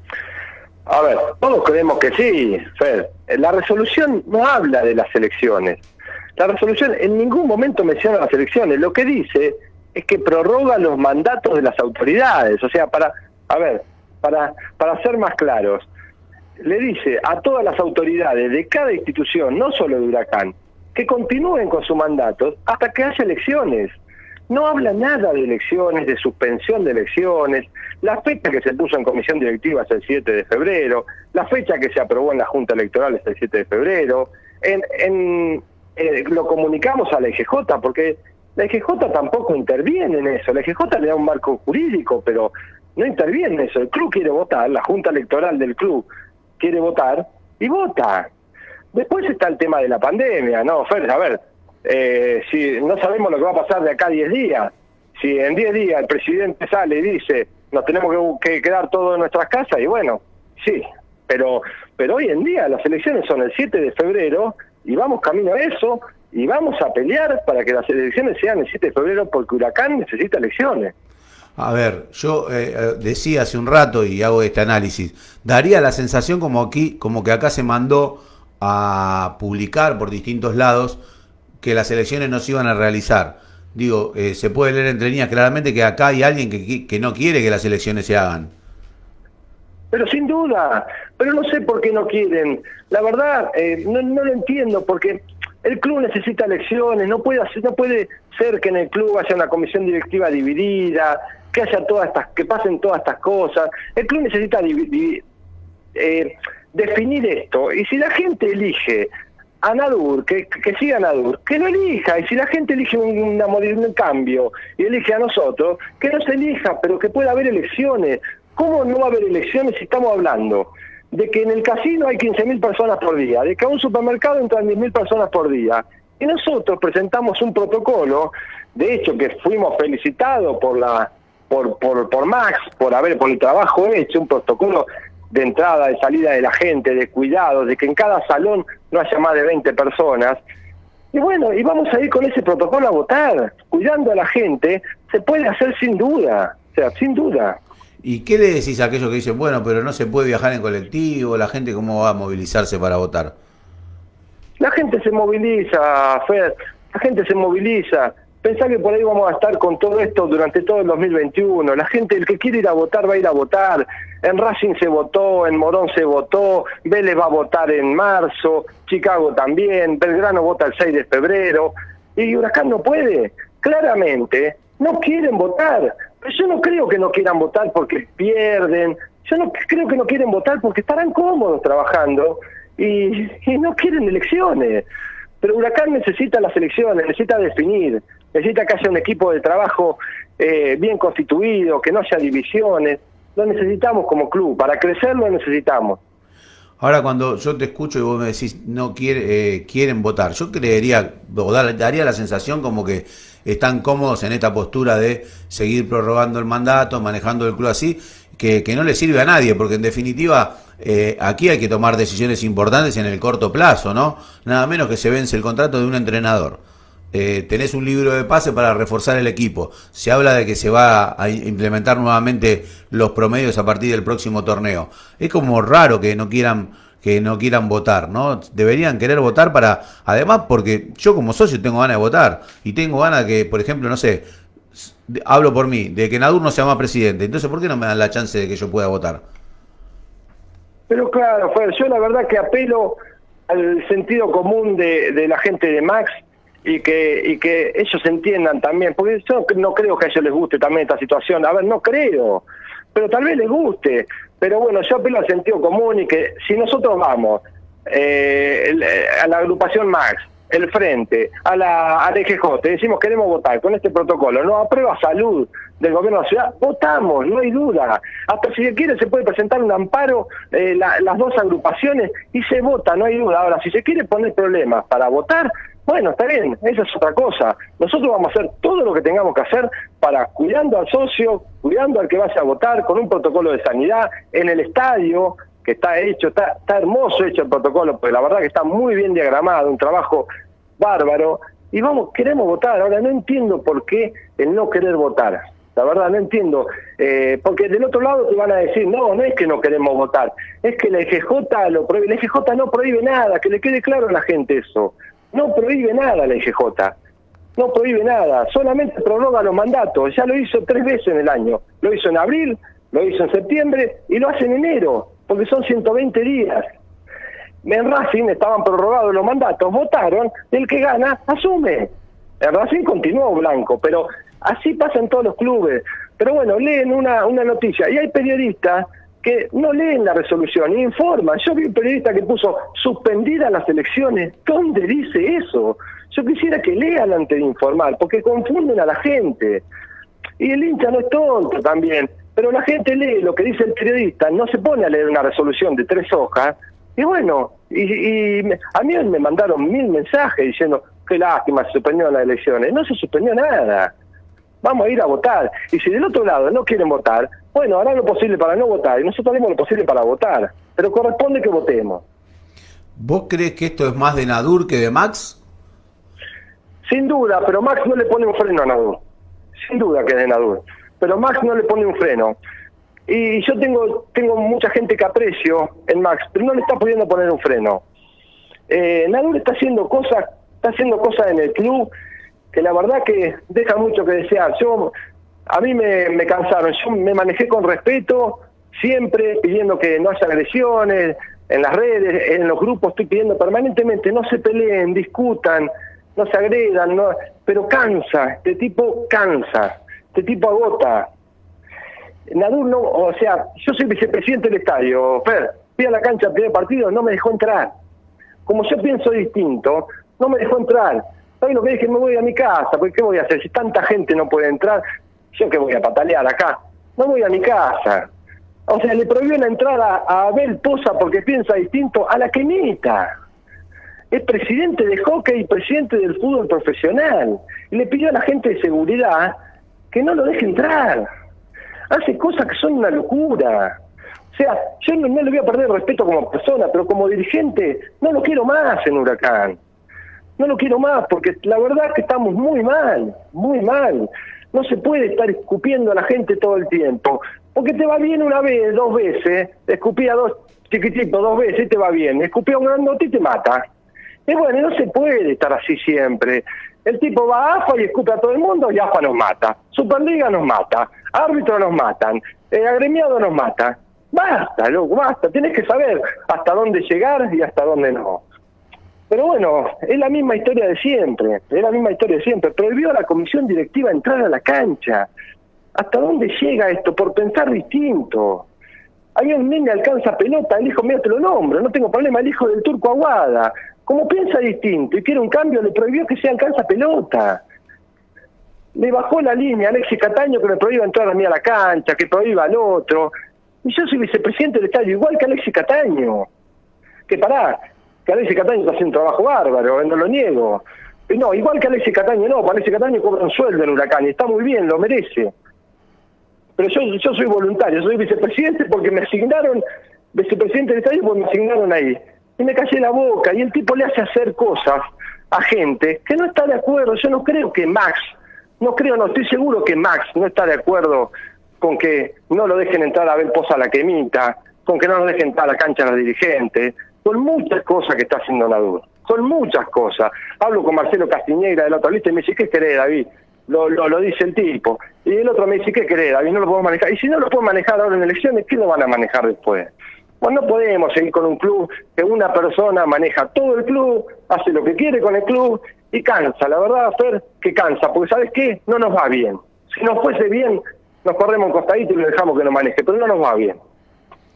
A ver, todos creemos que sí, Fer. La resolución no habla de las elecciones. La resolución en ningún momento menciona las elecciones. Lo que dice es que prorroga los mandatos de las autoridades. O sea, para, a ver, para, para ser más claros, le dice a todas las autoridades de cada institución, no solo de Huracán, que continúen con sus mandatos hasta que haya elecciones. No habla nada de elecciones, de suspensión de elecciones. La fecha que se puso en comisión directiva es el siete de febrero. La fecha que se aprobó en la Junta Electoral es el siete de febrero. En, en, eh, lo comunicamos a la E G J porque la E G J tampoco interviene en eso. La E G J le da un marco jurídico, pero no interviene en eso. El club quiere votar, la Junta Electoral del club quiere votar y vota. Después está el tema de la pandemia, ¿no, Fer? A ver, eh, si no sabemos lo que va a pasar de acá a diez días. Si en diez días el presidente sale y dice, nos tenemos que, que quedar todos en nuestras casas, y bueno, sí, pero pero hoy en día las elecciones son el siete de febrero y vamos camino a eso y vamos a pelear para que las elecciones sean el siete de febrero porque Huracán necesita elecciones. A ver, yo eh, decía hace un rato y hago este análisis, daría la sensación como aquí, como que acá se mandó a publicar por distintos lados que las elecciones no se iban a realizar. Digo, eh, se puede leer entre líneas claramente que acá hay alguien que, que no quiere que las elecciones se hagan. Pero sin duda, pero no sé por qué no quieren. La verdad, eh, no, no lo entiendo, porque el club necesita elecciones, no puede, no puede ser que en el club haya una comisión directiva dividida, que haya todas estas, que pasen todas estas cosas. El club necesita dividir, eh, definir esto, y si la gente elige a Nadur, que, que siga a Nadur, que lo elija, y si la gente elige una, un cambio y elige a nosotros, que no se elija, pero que pueda haber elecciones. ¿Cómo no va a haber elecciones si estamos hablando de que en el casino hay quince mil personas por día, de que a un supermercado entran diez mil personas por día? Y nosotros presentamos un protocolo, de hecho que fuimos felicitados por la por por, por Max, por haber por el trabajo hecho, un protocolo de entrada, de salida de la gente, de cuidado, de que en cada salón no haya más de veinte personas. Y bueno, y vamos a ir con ese protocolo a votar, cuidando a la gente, se puede hacer sin duda, o sea, sin duda. ¿Y qué le decís a aquellos que dicen, bueno, pero no se puede viajar en colectivo, la gente cómo va a movilizarse para votar? La gente se moviliza, Fer, la gente se moviliza. Pensá que por ahí vamos a estar con todo esto durante todo el dos mil veintiuno. La gente, el que quiere ir a votar, va a ir a votar. En Racing se votó, en Morón se votó, Vélez va a votar en marzo, Chicago también, Belgrano vota el seis de febrero. Y Huracán no puede. Claramente, no quieren votar. Pero yo no creo que no quieran votar porque pierden. Yo no creo que no quieren votar porque estarán cómodos trabajando y, y no quieren elecciones. Pero Huracán necesita las elecciones, necesita definir, necesita que haya un equipo de trabajo eh, bien constituido, que no haya divisiones. Lo necesitamos como club, para crecer lo necesitamos. Ahora cuando yo te escucho y vos me decís no quiere, eh, quieren votar, yo creería, o daría la sensación como que están cómodos en esta postura de seguir prorrogando el mandato, manejando el club así, que, que no le sirve a nadie, porque en definitiva eh, aquí hay que tomar decisiones importantes en el corto plazo, ¿no? Nada menos que se vence el contrato de un entrenador. Eh, tenés un libro de pase para reforzar el equipo. Se habla de que se va a implementar nuevamente los promedios a partir del próximo torneo. Es como raro que no quieran que no quieran votar, ¿no? Deberían querer votar para, además porque yo como socio tengo ganas de votar y tengo ganas de que, por ejemplo, no sé, hablo por mí, de que Nadur no sea más presidente. Entonces, ¿por qué no me dan la chance de que yo pueda votar? Pero claro, Fer, yo la verdad que apelo al sentido común de, de la gente de Max y que y que ellos entiendan también, porque yo no creo que a ellos les guste también esta situación. A ver, no creo, pero tal vez les guste. Pero bueno, yo apelo al sentido común y que si nosotros vamos eh, a la agrupación Max, el Frente, a la, al E G J, decimos queremos votar con este protocolo, nos aprueba Salud del gobierno de la ciudad, votamos, no hay duda. Hasta si se quiere se puede presentar un amparo, eh, la, las dos agrupaciones, y se vota, no hay duda. Ahora, si se quiere poner problemas para votar, bueno, está bien, esa es otra cosa. Nosotros vamos a hacer todo lo que tengamos que hacer para, cuidando al socio, cuidando al que vaya a votar, con un protocolo de sanidad, en el estadio, que está hecho, está, está hermoso hecho el protocolo, porque la verdad que está muy bien diagramado, un trabajo bárbaro, y vamos, queremos votar. Ahora, no entiendo por qué el no querer votar. La verdad, no entiendo, eh, porque del otro lado te van a decir, no, no es que no queremos votar, es que la E G J lo prohíbe. La E G J no prohíbe nada, que le quede claro a la gente eso. No prohíbe nada la E G J, no prohíbe nada, solamente prorroga los mandatos. Ya lo hizo tres veces en el año, lo hizo en abril, lo hizo en septiembre y lo hace en enero, porque son ciento veinte días. En Racing estaban prorrogados los mandatos, votaron, el que gana asume. En Racing continuó blanco, pero así pasa en todos los clubes. Pero bueno, leen una, una noticia y hay periodistas que no leen la resolución, informan. Yo vi un periodista que puso suspendidas las elecciones. ¿Dónde dice eso? Yo quisiera que lean antes de informar, porque confunden a la gente. Y el hincha no es tonto también, pero la gente lee lo que dice el periodista, no se pone a leer una resolución de tres hojas. Y bueno, y, y me, a mí me mandaron mil mensajes diciendo, qué lástima, se suspendieron las elecciones. No se suspendió nada. Vamos a ir a votar. Y si del otro lado no quieren votar, bueno, harán lo posible para no votar, y nosotros haremos lo posible para votar. Pero corresponde que votemos. ¿Vos crees que esto es más de Nadur que de Max? Sin duda, pero Max no le pone un freno a Nadur. Sin duda que es de Nadur. Pero Max no le pone un freno. Y yo tengo tengo mucha gente que aprecio en Max, pero no le está pudiendo poner un freno. Eh, Nadur está haciendo cosas, está haciendo cosas en el club que la verdad que deja mucho que desear. Yo, a mí me, me cansaron, yo me manejé con respeto, siempre pidiendo que no haya agresiones, en las redes, en los grupos estoy pidiendo permanentemente, no se peleen, discutan, no se agredan, no, pero cansa, este tipo cansa, este tipo agota. Nadur no, o sea, yo soy vicepresidente del estadio, Fer, fui a la cancha al primer partido, no me dejó entrar. Como yo pienso distinto, no me dejó entrar. ¿Sabes lo que dije? Me voy a mi casa, porque ¿qué voy a hacer? Si tanta gente no puede entrar, ¿yo qué voy a patalear acá? No voy a mi casa. O sea, le prohibió la entrada a Abel Poza porque piensa distinto a la Quemita. Es presidente de hockey y presidente del fútbol profesional. Y le pidió a la gente de seguridad que no lo deje entrar. Hace cosas que son una locura. O sea, yo no, no le voy a perder respeto como persona, pero como dirigente no lo quiero más en Huracán. No lo quiero más, porque la verdad es que estamos muy mal, muy mal. No se puede estar escupiendo a la gente todo el tiempo, porque te va bien una vez, dos veces, escupí a dos chiquititos dos veces y te va bien, escupí a un grandote y te mata. Y bueno, no se puede estar así siempre. El tipo va a A F A y escupe a todo el mundo y A F A nos mata. Superliga nos mata, árbitros nos matan, eh, agremiado nos mata. Basta, loco, basta. Tienes que saber hasta dónde llegar y hasta dónde no. Pero bueno, es la misma historia de siempre, es la misma historia de siempre. Prohibió a la comisión directiva entrar a la cancha. ¿Hasta dónde llega esto? Por pensar distinto. Hay un nene alcanza pelota, el hijo mío te lo nombro, no tengo problema, el hijo del Turco Aguada. Como piensa distinto y quiere un cambio, le prohibió que sea alcanza pelota. Le bajó la línea a Alexis Cataño que me prohíba entrar a mí a la cancha, que prohíba al otro. Y yo soy vicepresidente del estadio, igual que Alexis Cataño. Que pará, que Alexis Cataño está haciendo un trabajo bárbaro, no lo niego. Pero no, igual que Alexis Cataño, no, Alexis Cataño cobra un sueldo en Huracán y está muy bien, lo merece. Pero yo, yo soy voluntario, soy vicepresidente porque me asignaron, vicepresidente del estadio porque me asignaron ahí. Y me callé la boca, y el tipo le hace hacer cosas a gente que no está de acuerdo. Yo no creo que Max, no creo, no, estoy seguro que Max no está de acuerdo con que no lo dejen entrar a ver Poza a la Quemita, con que no lo dejen entrar a la cancha a los dirigentes, con muchas cosas que está haciendo Nadur, con muchas cosas. Hablo con Marcelo Castiñeira del otro lista y me dice, ¿qué querés, David? Lo, lo, lo dice el tipo. Y el otro me dice, ¿qué querés, David? No lo puedo manejar. Y si no lo puedo manejar ahora en elecciones, ¿qué lo van a manejar después? Bueno, no podemos seguir con un club que una persona maneja todo el club, hace lo que quiere con el club y cansa. La verdad, Fer, que cansa, porque ¿sabes qué? No nos va bien. Si nos fuese bien, nos corremos un costadito y lo dejamos que nos maneje, pero no nos va bien.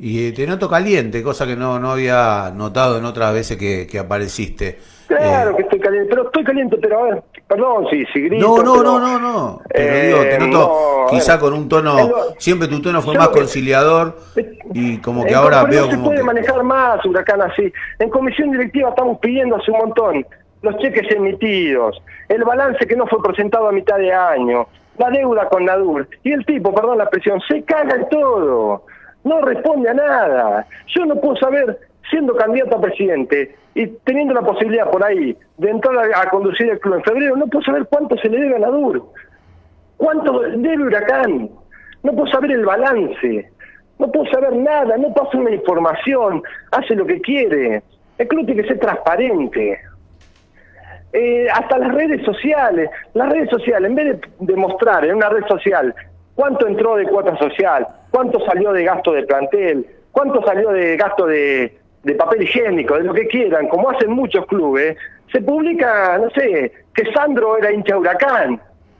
Y te noto caliente, cosa que no, no había notado en otras veces que, que apareciste. Claro eh, que estoy caliente, pero estoy caliente, pero a ver, perdón si, si grito. No, no, pero, no, no, no. Pero eh, digo, te noto no, quizá ver, con un tono, lo, siempre tu tono fue yo más que, conciliador y como que eh, ahora pero veo no se como puede que... manejar más Huracán así. En comisión directiva estamos pidiendo hace un montón los cheques emitidos, el balance que no fue presentado a mitad de año, la deuda con Nadur, y el tipo, perdón la expresión, se caga en todo, no responde a nada. Yo no puedo saber, siendo candidato a presidente y teniendo la posibilidad por ahí de entrar a, a conducir el club en febrero, no puedo saber cuánto se le debe a Nadur, cuánto debe Huracán, no puedo saber el balance, no puedo saber nada, no pasa una información, hace lo que quiere. El club tiene que ser transparente. Eh, hasta las redes sociales, las redes sociales, en vez de demostrar en una red social cuánto entró de cuota social, cuánto salió de gasto de plantel, cuánto salió de gasto de, de papel higiénico, de lo que quieran, como hacen muchos clubes, se publica, no sé, que Sandro era hincha Huracán.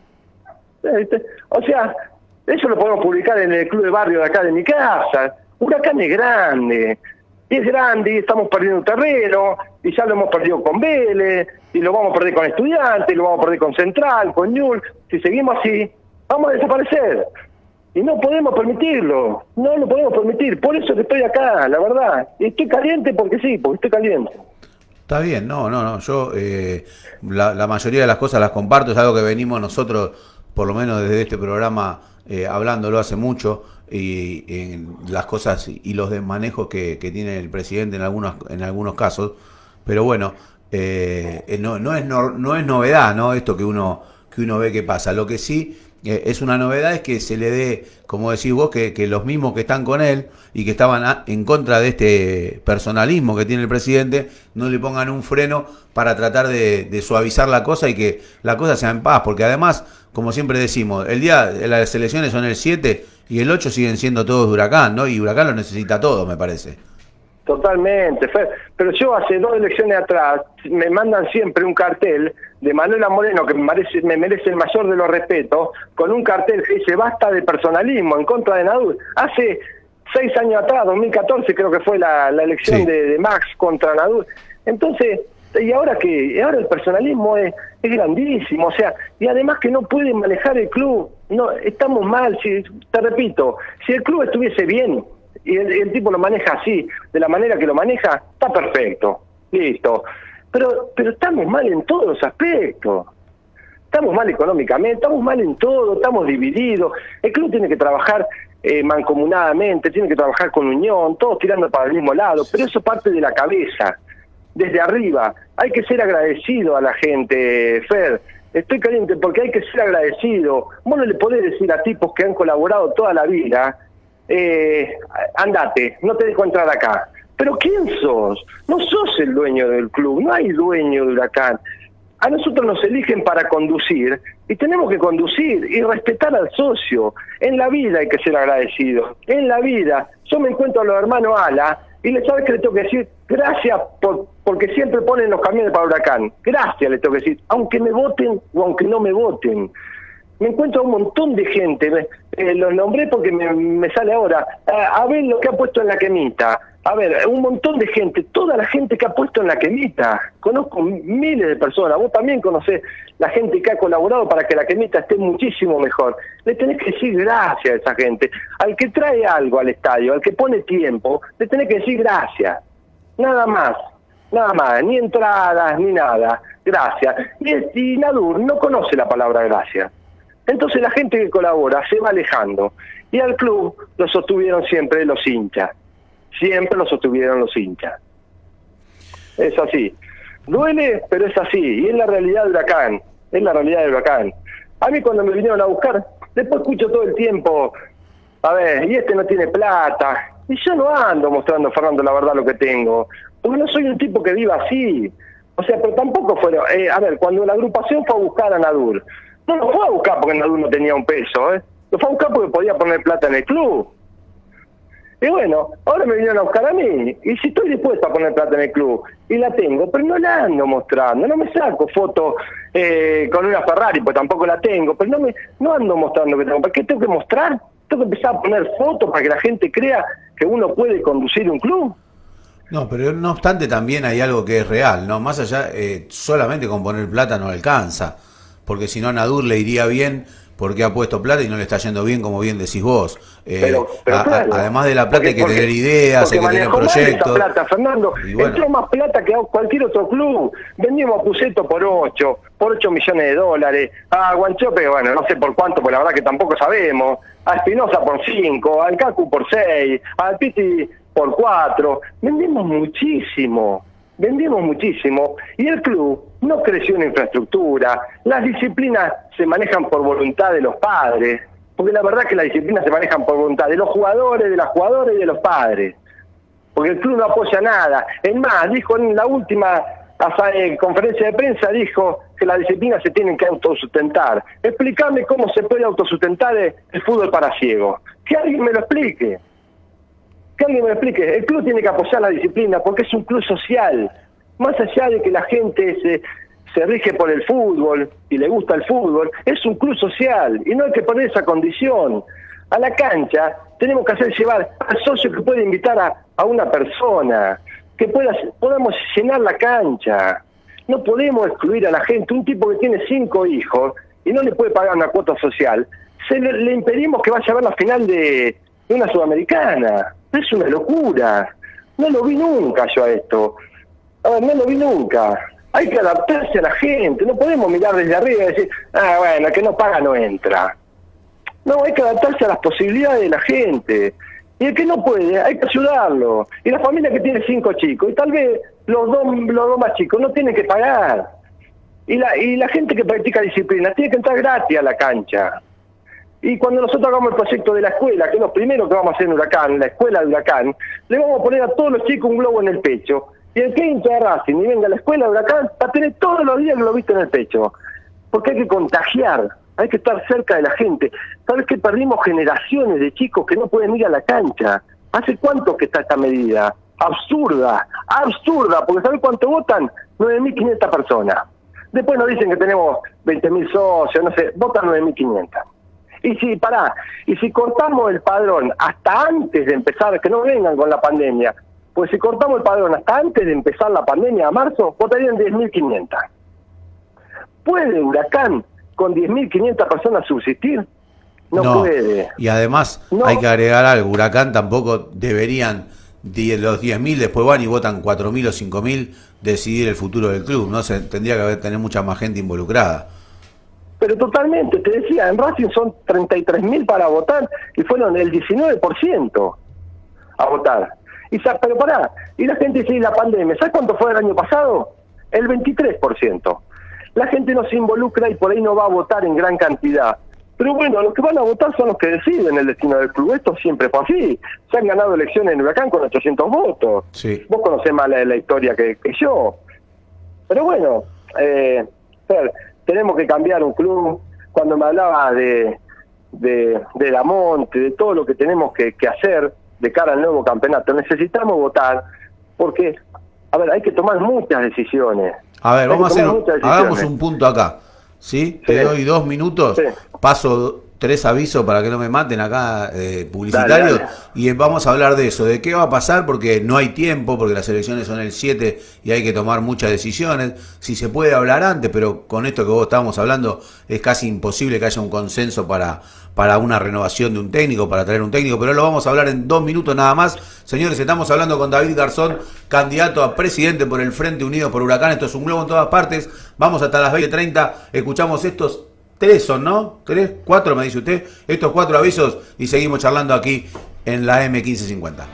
O sea, eso lo podemos publicar en el club de barrio de acá de mi casa. Huracán es grande, y es grande, y estamos perdiendo terreno, y ya lo hemos perdido con Vélez, y lo vamos a perder con Estudiantes, y lo vamos a perder con Central, con Newell's. Si seguimos así, vamos a desaparecer. Y no podemos permitirlo, no lo podemos permitir. Por eso que estoy acá, la verdad. Y estoy caliente porque sí, porque estoy caliente. Está bien, no, no, no. Yo eh, la, la mayoría de las cosas las comparto, es algo que venimos nosotros, por lo menos desde este programa, eh, hablándolo hace mucho, y en las cosas y los desmanejos que, que tiene el presidente en algunos, en algunos casos. Pero bueno, eh, no, no, es no, no es novedad, ¿no? Esto que uno, que uno ve que pasa. Lo que sí eh, es una novedad es que se le dé, como decís vos, que, que los mismos que están con él y que estaban a, en contra de este personalismo que tiene el presidente, no le pongan un freno para tratar de, de suavizar la cosa y que la cosa sea en paz, porque además, como siempre decimos, el día de las elecciones son el siete y el ocho siguen siendo todos de Huracán, ¿no? Y Huracán lo necesita todo, me parece. Totalmente, Fer. Pero yo hace dos elecciones atrás me mandan siempre un cartel de Manuela Moreno, que me merece, me merece el mayor de los respetos, con un cartel que dice basta de personalismo en contra de Nadur. Hace seis años atrás, dos mil catorce creo que fue la, la elección sí. de, de Max contra Nadur. Entonces, y ahora que ahora el personalismo es, es grandísimo, o sea, y además que no pueden manejar el club, no estamos mal, si te repito, si el club estuviese bien y el, el tipo lo maneja así, de la manera que lo maneja, está perfecto, listo, pero pero estamos mal en todos los aspectos, estamos mal económicamente, estamos mal en todo, estamos divididos, el club tiene que trabajar eh, mancomunadamente, tiene que trabajar con unión, todos tirando para el mismo lado, pero eso parte de la cabeza, desde arriba. Hay que ser agradecido a la gente, Fer. Estoy caliente porque hay que ser agradecido. Vos no le podés decir a tipos que han colaborado toda la vida, eh, andate, no te dejo entrar acá. Pero ¿quién sos? No sos el dueño del club, no hay dueño de Huracán. A nosotros nos eligen para conducir y tenemos que conducir y respetar al socio. En la vida hay que ser agradecido. En la vida. Yo me encuentro a los hermanos Ala y le sabes que le tengo que decir gracias por, porque siempre ponen los camiones para Huracán. Gracias le tengo que decir, aunque me voten o aunque no me voten. Me encuentro a un montón de gente, me, eh, los nombré porque me, me sale ahora, a, a ver lo que ha puesto en la quemita. A ver, un montón de gente, toda la gente que ha puesto en la quemita. Conozco miles de personas, vos también conocés la gente que ha colaborado para que la quemita esté muchísimo mejor. Le tenés que decir gracias a esa gente. Al que trae algo al estadio, al que pone tiempo, le tenés que decir gracias. Nada más, nada más, ni entradas, ni nada. Gracias. Y, y Nadur no conoce la palabra gracias. Entonces la gente que colabora se va alejando. Y al club lo sostuvieron siempre los hinchas. Siempre lo sostuvieron los hinchas. Es así. Duele, pero es así. Y es la realidad de Huracán. Es la realidad de Huracán. A mí cuando me vinieron a buscar, después escucho todo el tiempo, a ver, y este no tiene plata. Y yo no ando mostrando, Fernando, la verdad lo que tengo. Porque no soy un tipo que viva así. O sea, pero tampoco fueron... Eh, a ver, cuando la agrupación fue a buscar a Nadur, no lo fue a buscar porque Nadur no tenía un peso, ¿eh? Lo fue a buscar porque podía poner plata en el club. Y bueno, ahora me vinieron a buscar a mí, y si estoy dispuesto a poner plata en el club, y la tengo, pero no la ando mostrando, no me saco fotos eh, con una Ferrari, pues tampoco la tengo, pero no me no ando mostrando que tengo, ¿para qué tengo que mostrar? Tengo que empezar a poner fotos para que la gente crea que uno puede conducir un club. No, pero no obstante también hay algo que es real, ¿no? Más allá, eh, solamente con poner plata no alcanza, porque si no a Nadur le iría bien porque ha puesto plata y no le está yendo bien, como bien decís vos. Eh, pero, pero a, claro, además de la plata porque, hay que porque, tener ideas, hay que tener proyectos. Esa plata, Fernando, bueno. entró más plata que cualquier otro club. Vendimos a Puceto por ocho, por ocho millones de dólares, a Guanchope, bueno, no sé por cuánto, porque la verdad que tampoco sabemos, a Espinosa por cinco, al Cacu por seis, al Piti por cuatro. Vendimos muchísimo. Vendimos muchísimo y el club no creció en infraestructura, las disciplinas se manejan por voluntad de los padres, porque la verdad que las disciplinas se manejan por voluntad de los jugadores, de las jugadoras y de los padres, porque el club no apoya nada. Es más, dijo en la última en conferencia de prensa, dijo que las disciplinas se tienen que autosustentar. Explícame cómo se puede autosustentar el fútbol para ciegos. Que alguien me lo explique. Que alguien me lo explique. El club tiene que apoyar la disciplina porque es un club social. Más allá de que la gente se, se rige por el fútbol y le gusta el fútbol, es un club social y no hay que poner esa condición. A la cancha tenemos que hacer llevar al socio que puede invitar a, a una persona, que pueda, podamos llenar la cancha. No podemos excluir a la gente. Un tipo que tiene cinco hijos y no le puede pagar una cuota social, se le, le impedimos que vaya a ver la final de, de una sudamericana. Es una locura. No lo vi nunca yo a esto. A ver, no lo vi nunca. Hay que adaptarse a la gente. No podemos mirar desde arriba y decir, ah, bueno, el que no paga no entra. No, hay que adaptarse a las posibilidades de la gente. Y el que no puede, hay que ayudarlo. Y la familia que tiene cinco chicos, y tal vez los dos, los dos más chicos no tienen que pagar. Y la, y la gente que practica disciplina tiene que entrar gratis a la cancha. Y cuando nosotros hagamos el proyecto de la escuela, que es lo primero que vamos a hacer en Huracán, la escuela de Huracán, le vamos a poner a todos los chicos un globo en el pecho. Y el que hincha de Racing y venga a la escuela de Huracán, va a tener todos los días que lo viste en el pecho. Porque hay que contagiar, hay que estar cerca de la gente. ¿Sabes que perdimos generaciones de chicos que no pueden ir a la cancha? ¿Hace cuánto que está esta medida? Absurda, absurda, porque ¿sabes cuánto votan? nueve mil quinientas personas. Después nos dicen que tenemos veinte mil socios, no sé, votan nueve mil quinientas. Y si, pará, y si cortamos el padrón hasta antes de empezar, que no vengan con la pandemia, pues si cortamos el padrón hasta antes de empezar la pandemia a marzo, votarían diez mil quinientas. ¿Puede Huracán con diez mil quinientas personas subsistir? No, no puede. Y además no. Hay que agregar algo, Huracán tampoco deberían, de los diez mil después van y votan cuatro mil o cinco mil, decidir el futuro del club, ¿no? Se, tendría que haber, tener mucha más gente involucrada. Pero totalmente, te decía, en Racing son treinta y tres mil para votar y fueron el diecinueve por ciento a votar. Y, pero pará, y la gente dice, ¿y la pandemia? ¿Sabes cuánto fue el año pasado? El veintitrés por ciento. La gente no se involucra y por ahí no va a votar en gran cantidad. Pero bueno, los que van a votar son los que deciden el destino del club. Esto siempre fue así. Se han ganado elecciones en Huracán con ochocientos votos. Sí. Vos conocés más la, la historia que, que yo. Pero bueno, eh, Fer, tenemos que cambiar un club. Cuando me hablaba de, de, de Damonte, de todo lo que tenemos que, que hacer de cara al nuevo campeonato, necesitamos votar porque, a ver, hay que tomar muchas decisiones. A ver, vamos a hacer, un, hagamos un punto acá, ¿sí? Sí. Te doy dos minutos, sí. Paso tres avisos para que no me maten acá, eh, publicitarios, dale, dale. Y vamos a hablar de eso, de qué va a pasar, porque no hay tiempo, porque las elecciones son el siete y hay que tomar muchas decisiones. Si se puede hablar antes, pero con esto que vos estábamos hablando, es casi imposible que haya un consenso para, para una renovación de un técnico, para traer un técnico, pero lo vamos a hablar en dos minutos nada más. Señores, estamos hablando con David Garzón, candidato a presidente por el Frente Unidos por Huracán. Esto es Un Globo en Todas Partes. Vamos hasta las veinte treinta, escuchamos estos tres son, ¿no? ¿Tres? ¿Cuatro? Me dice usted. Estos cuatro avisos y seguimos charlando aquí en la M quince cincuenta.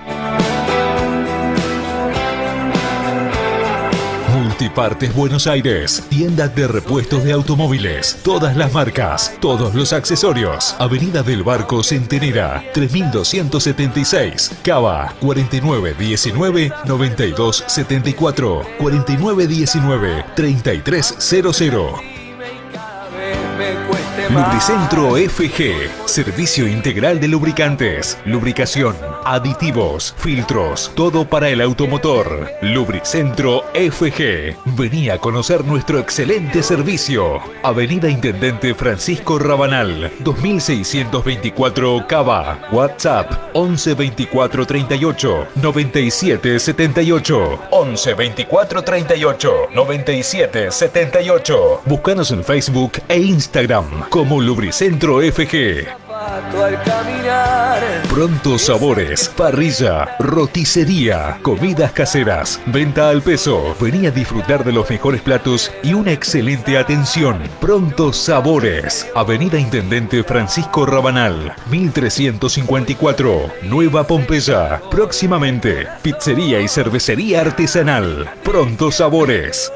Multipartes Buenos Aires, tienda de repuestos de automóviles, todas las marcas, todos los accesorios. Avenida del Barco Centenera, tres mil doscientos setenta y seis, Cava, cuarenta y nueve diecinueve noventa y dos setenta y cuatro, cuarenta y nueve diecinueve treinta y tres cero cero. Me cueste Lubricentro F G, servicio integral de lubricantes, lubricación, aditivos, filtros, todo para el automotor. Lubricentro F G. Vení a conocer nuestro excelente servicio. Avenida Intendente Francisco Rabanal, dos mil seiscientos veinticuatro Cava. WhatsApp once veinticuatro treinta y ocho noventa y siete setenta y ocho. once veinticuatro treinta y ocho noventa y siete setenta y ocho. Búscanos en Facebook e Instagram como Lubricentro F G. Prontos Sabores, parrilla, roticería, comidas caseras, venta al peso. Vení a disfrutar de los mejores platos y una excelente atención. Prontos Sabores, Avenida Intendente Francisco Rabanal, mil trescientos cincuenta y cuatro, Nueva Pompeya. Próximamente, pizzería y cervecería artesanal. Prontos Sabores.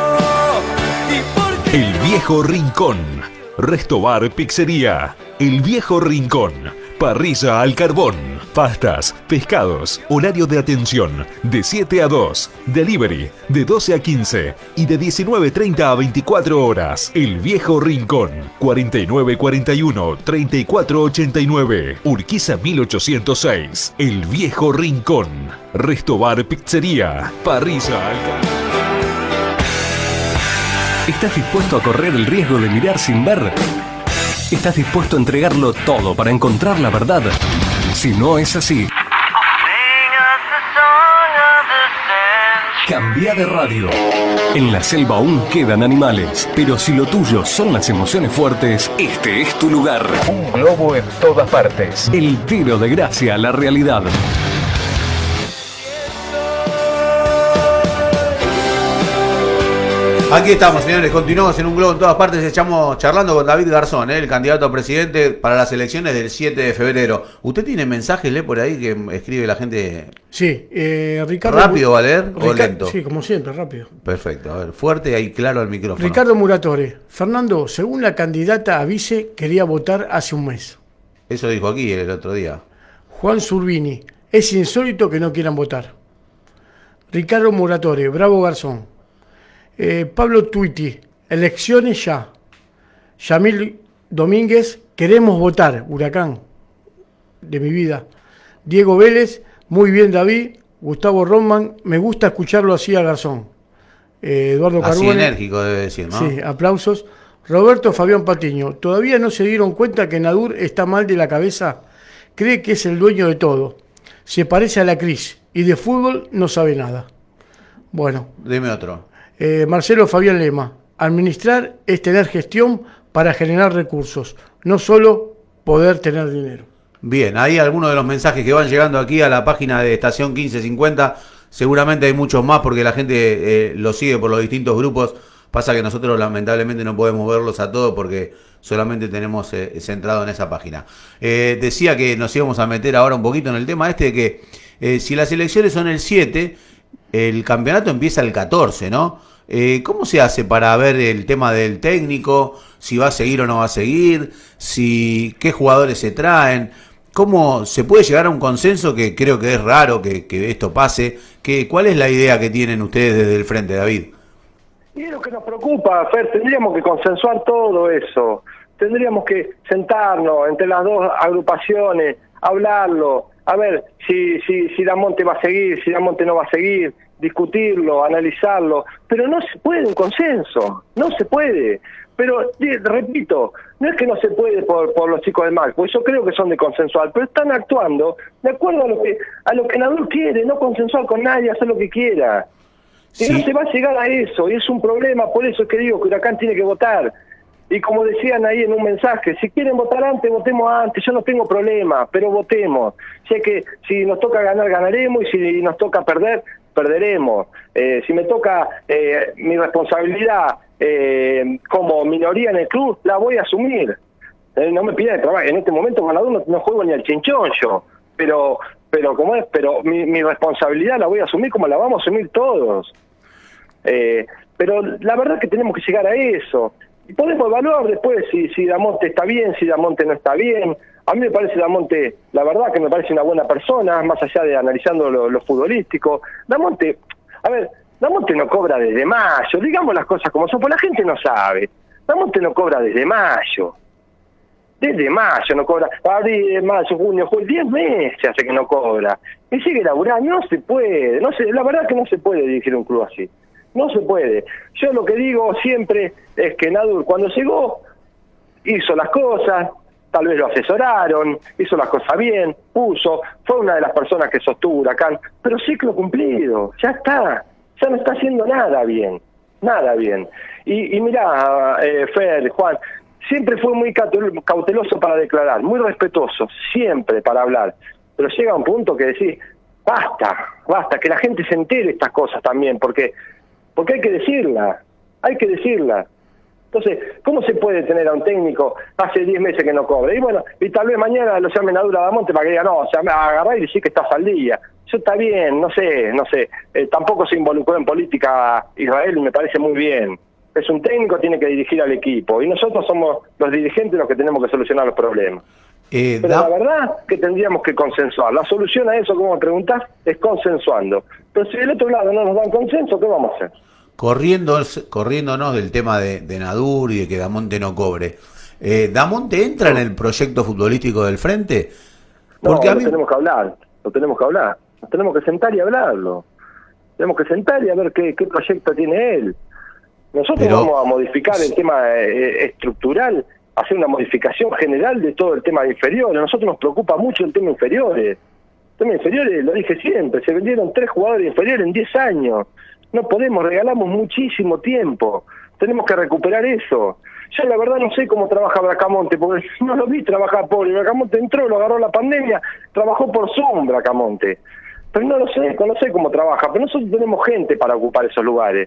El Viejo Rincón. Restobar Pizzería. El Viejo Rincón. Parrilla al carbón. Pastas, pescados. Horario de atención de siete a dos. Delivery de doce a quince y de diecinueve treinta a veinticuatro horas. El Viejo Rincón. cuarenta y nueve cuarenta y uno treinta y cuatro ochenta y nueve. Urquiza mil ochocientos seis. El Viejo Rincón. Restobar Pizzería. Parrilla al carbón. ¿Estás dispuesto a correr el riesgo de mirar sin ver? ¿Estás dispuesto a entregarlo todo para encontrar la verdad? Si no es así, cambia de radio. En la selva aún quedan animales, pero si lo tuyo son las emociones fuertes, este es tu lugar. Un globo en todas partes. El tiro de gracia a la realidad. Aquí estamos, señores, continuamos en Un Globo en Todas Partes. Estamos charlando con David Garzón, ¿eh? El candidato a presidente para las elecciones del siete de febrero. ¿Usted tiene mensajes, lee por ahí, que escribe la gente? Sí, eh, Ricardo... ¿Rápido va a leer o Ricardo, lento? Sí, como siempre, rápido. Perfecto, a ver, fuerte y claro al micrófono. Ricardo Muratore. Fernando, según la candidata a vice, quería votar hace un mes. Eso dijo aquí el otro día. Juan Zurbini. Es insólito que no quieran votar. Ricardo Muratore. Bravo Garzón. Eh, Pablo Tuiti, elecciones ya. Yamil Domínguez, queremos votar, Huracán de mi vida. Diego Vélez, muy bien David. Gustavo Roman, me gusta escucharlo así a Garzón. Eh, Eduardo Así Carbone, enérgico debe decir, ¿no? Sí, aplausos. Roberto Fabián Patiño, ¿todavía no se dieron cuenta que Nadur está mal de la cabeza? Cree que es el dueño de todo. Se parece a la Cris y de fútbol no sabe nada. Bueno. Dime otro. Eh, Marcelo Fabián Lema, administrar es tener gestión para generar recursos, no solo poder tener dinero. Bien, ahí algunos de los mensajes que van llegando aquí a la página de Estación quince cincuenta, seguramente hay muchos más porque la gente eh, lo sigue por los distintos grupos. Pasa que nosotros lamentablemente no podemos verlos a todos porque solamente tenemos eh, centrado en esa página. Eh, decía que nos íbamos a meter ahora un poquito en el tema este de que eh, si las elecciones son el siete, el campeonato empieza el catorce, ¿no? Eh, ¿Cómo se hace para ver el tema del técnico? Si va a seguir o no va a seguir, si qué jugadores se traen, ¿cómo se puede llegar a un consenso? Que creo que es raro que, que esto pase. ¿Qué, ¿Cuál es la idea que tienen ustedes desde el frente, David? Y es lo que nos preocupa, Fer, tendríamos que consensuar todo eso. Tendríamos que sentarnos entre las dos agrupaciones, hablarlo, a ver si, si, si Damonte va a seguir, si Damonte no va a seguir, discutirlo, analizarlo, pero no se puede un consenso, no se puede. Pero, repito, no es que no se puede por, por los chicos del M A C, pues yo creo que son de consensual, pero están actuando de acuerdo a lo que a lo que Nadur quiere, no consensuar con nadie, hacer lo que quiera. Y sí. No se va a llegar a eso, y es un problema, por eso es que digo que Huracán tiene que votar. Y como decían ahí en un mensaje, si quieren votar antes, votemos antes, yo no tengo problema, pero votemos. Sé que si nos toca ganar, ganaremos, y si nos toca perder, perderemos. Eh, si me toca eh, mi responsabilidad eh, como minoría en el club, la voy a asumir. Eh, no me pidan de trabajo. En este momento con Nadur no, no juego ni al chinchón yo, pero pero como es, pero mi, mi responsabilidad la voy a asumir como la vamos a asumir todos. Eh, pero la verdad es que tenemos que llegar a eso. Y podemos evaluar después si, si Damonte está bien, si Damonte no está bien. A mí me parece Damonte, la verdad que me parece una buena persona, más allá de analizando lo, lo futbolístico. Damonte, a ver, Damonte no cobra desde mayo, digamos las cosas como son, porque la gente no sabe. Damonte no cobra desde mayo. Desde mayo no cobra, abril, mayo, junio, julio, diez meses hace que no cobra. Y sigue laburando, no se puede, no se, la verdad que no se puede dirigir un club así. No se puede. Yo lo que digo siempre es que Nadur cuando llegó hizo las cosas, tal vez lo asesoraron, hizo las cosas bien, puso, fue una de las personas que sostuvo Huracán, pero ciclo cumplido, ya está, ya no está haciendo nada bien, nada bien. Y, y mirá, eh, Fer, Juan, siempre fue muy cauteloso para declarar, muy respetuoso, siempre para hablar, pero llega un punto que decís, basta, basta, que la gente se entere estas cosas también, porque, porque hay que decirla, hay que decirla. Entonces, ¿cómo se puede tener a un técnico hace diez meses que no cobra? Y bueno, y tal vez mañana lo llamen a Dura Damonte para que diga, no, o sea, agarrar y decir que estás al día. Eso está bien, no sé, no sé. Eh, tampoco se involucró en política Israel y me parece muy bien. Es un técnico, tiene que dirigir al equipo. Y nosotros somos los dirigentes los que tenemos que solucionar los problemas. Eh, Pero da... la verdad que tendríamos que consensuar. La solución a eso, como me preguntás, es consensuando. Pero si del otro lado no nos dan consenso, ¿qué vamos a hacer? Corriendo, corriéndonos del tema de, de Nadur y de que Damonte no cobre, eh, ¿Damonte entra en el proyecto futbolístico del Frente? Porque no, a mí... lo tenemos que hablar, lo tenemos que hablar, nos tenemos que sentar y hablarlo, tenemos que sentar y a ver qué, qué proyecto tiene él. Nosotros Pero... vamos a modificar el tema eh, estructural, hacer una modificación general de todo el tema de inferiores. A nosotros nos preocupa mucho el tema inferiores. El tema inferiores, lo dije siempre, se vendieron tres jugadores inferiores en diez años. No podemos, regalamos muchísimo tiempo. Tenemos que recuperar eso. Yo la verdad no sé cómo trabaja Bracamonte, porque no lo vi trabajar, pobre. Bracamonte entró, lo agarró la pandemia, trabajó por Zoom Bracamonte. Pero no lo sé, no sé cómo trabaja, pero nosotros tenemos gente para ocupar esos lugares.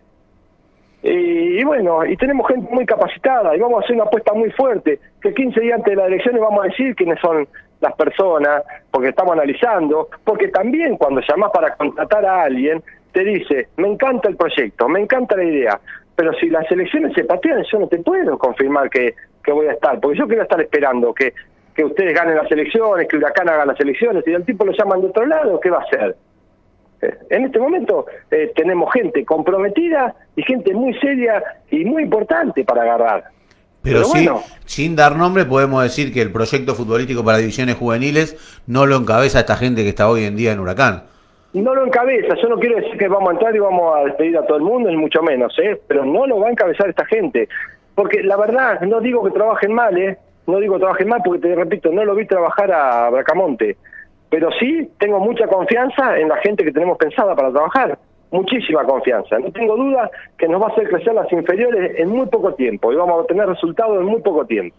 Y, y bueno, y tenemos gente muy capacitada, y vamos a hacer una apuesta muy fuerte, que quince días antes de las elecciones vamos a decir quiénes son las personas, porque estamos analizando, porque también cuando llamás para contratar a alguien, te dice, me encanta el proyecto, me encanta la idea, pero si las elecciones se patean, yo no te puedo confirmar que, que voy a estar, porque yo quiero estar esperando que, que ustedes ganen las elecciones, que Huracán haga las elecciones, y el tipo lo llaman de otro lado, ¿qué va a hacer? Eh, en este momento eh, tenemos gente comprometida y gente muy seria y muy importante para agarrar. Pero, Pero sí, bueno, sin dar nombre podemos decir que el proyecto futbolístico para divisiones juveniles no lo encabeza esta gente que está hoy en día en Huracán. No lo encabeza, yo no quiero decir que vamos a entrar y vamos a despedir a todo el mundo, ni mucho menos, ¿eh? Pero no lo va a encabezar esta gente. Porque la verdad, no digo que trabajen mal, ¿eh? No digo que trabajen mal porque, te repito, no lo vi trabajar a Bracamonte. Pero sí tengo mucha confianza en la gente que tenemos pensada para trabajar. Muchísima confianza. No tengo duda que nos va a hacer crecer las inferiores en muy poco tiempo y vamos a obtener resultados en muy poco tiempo.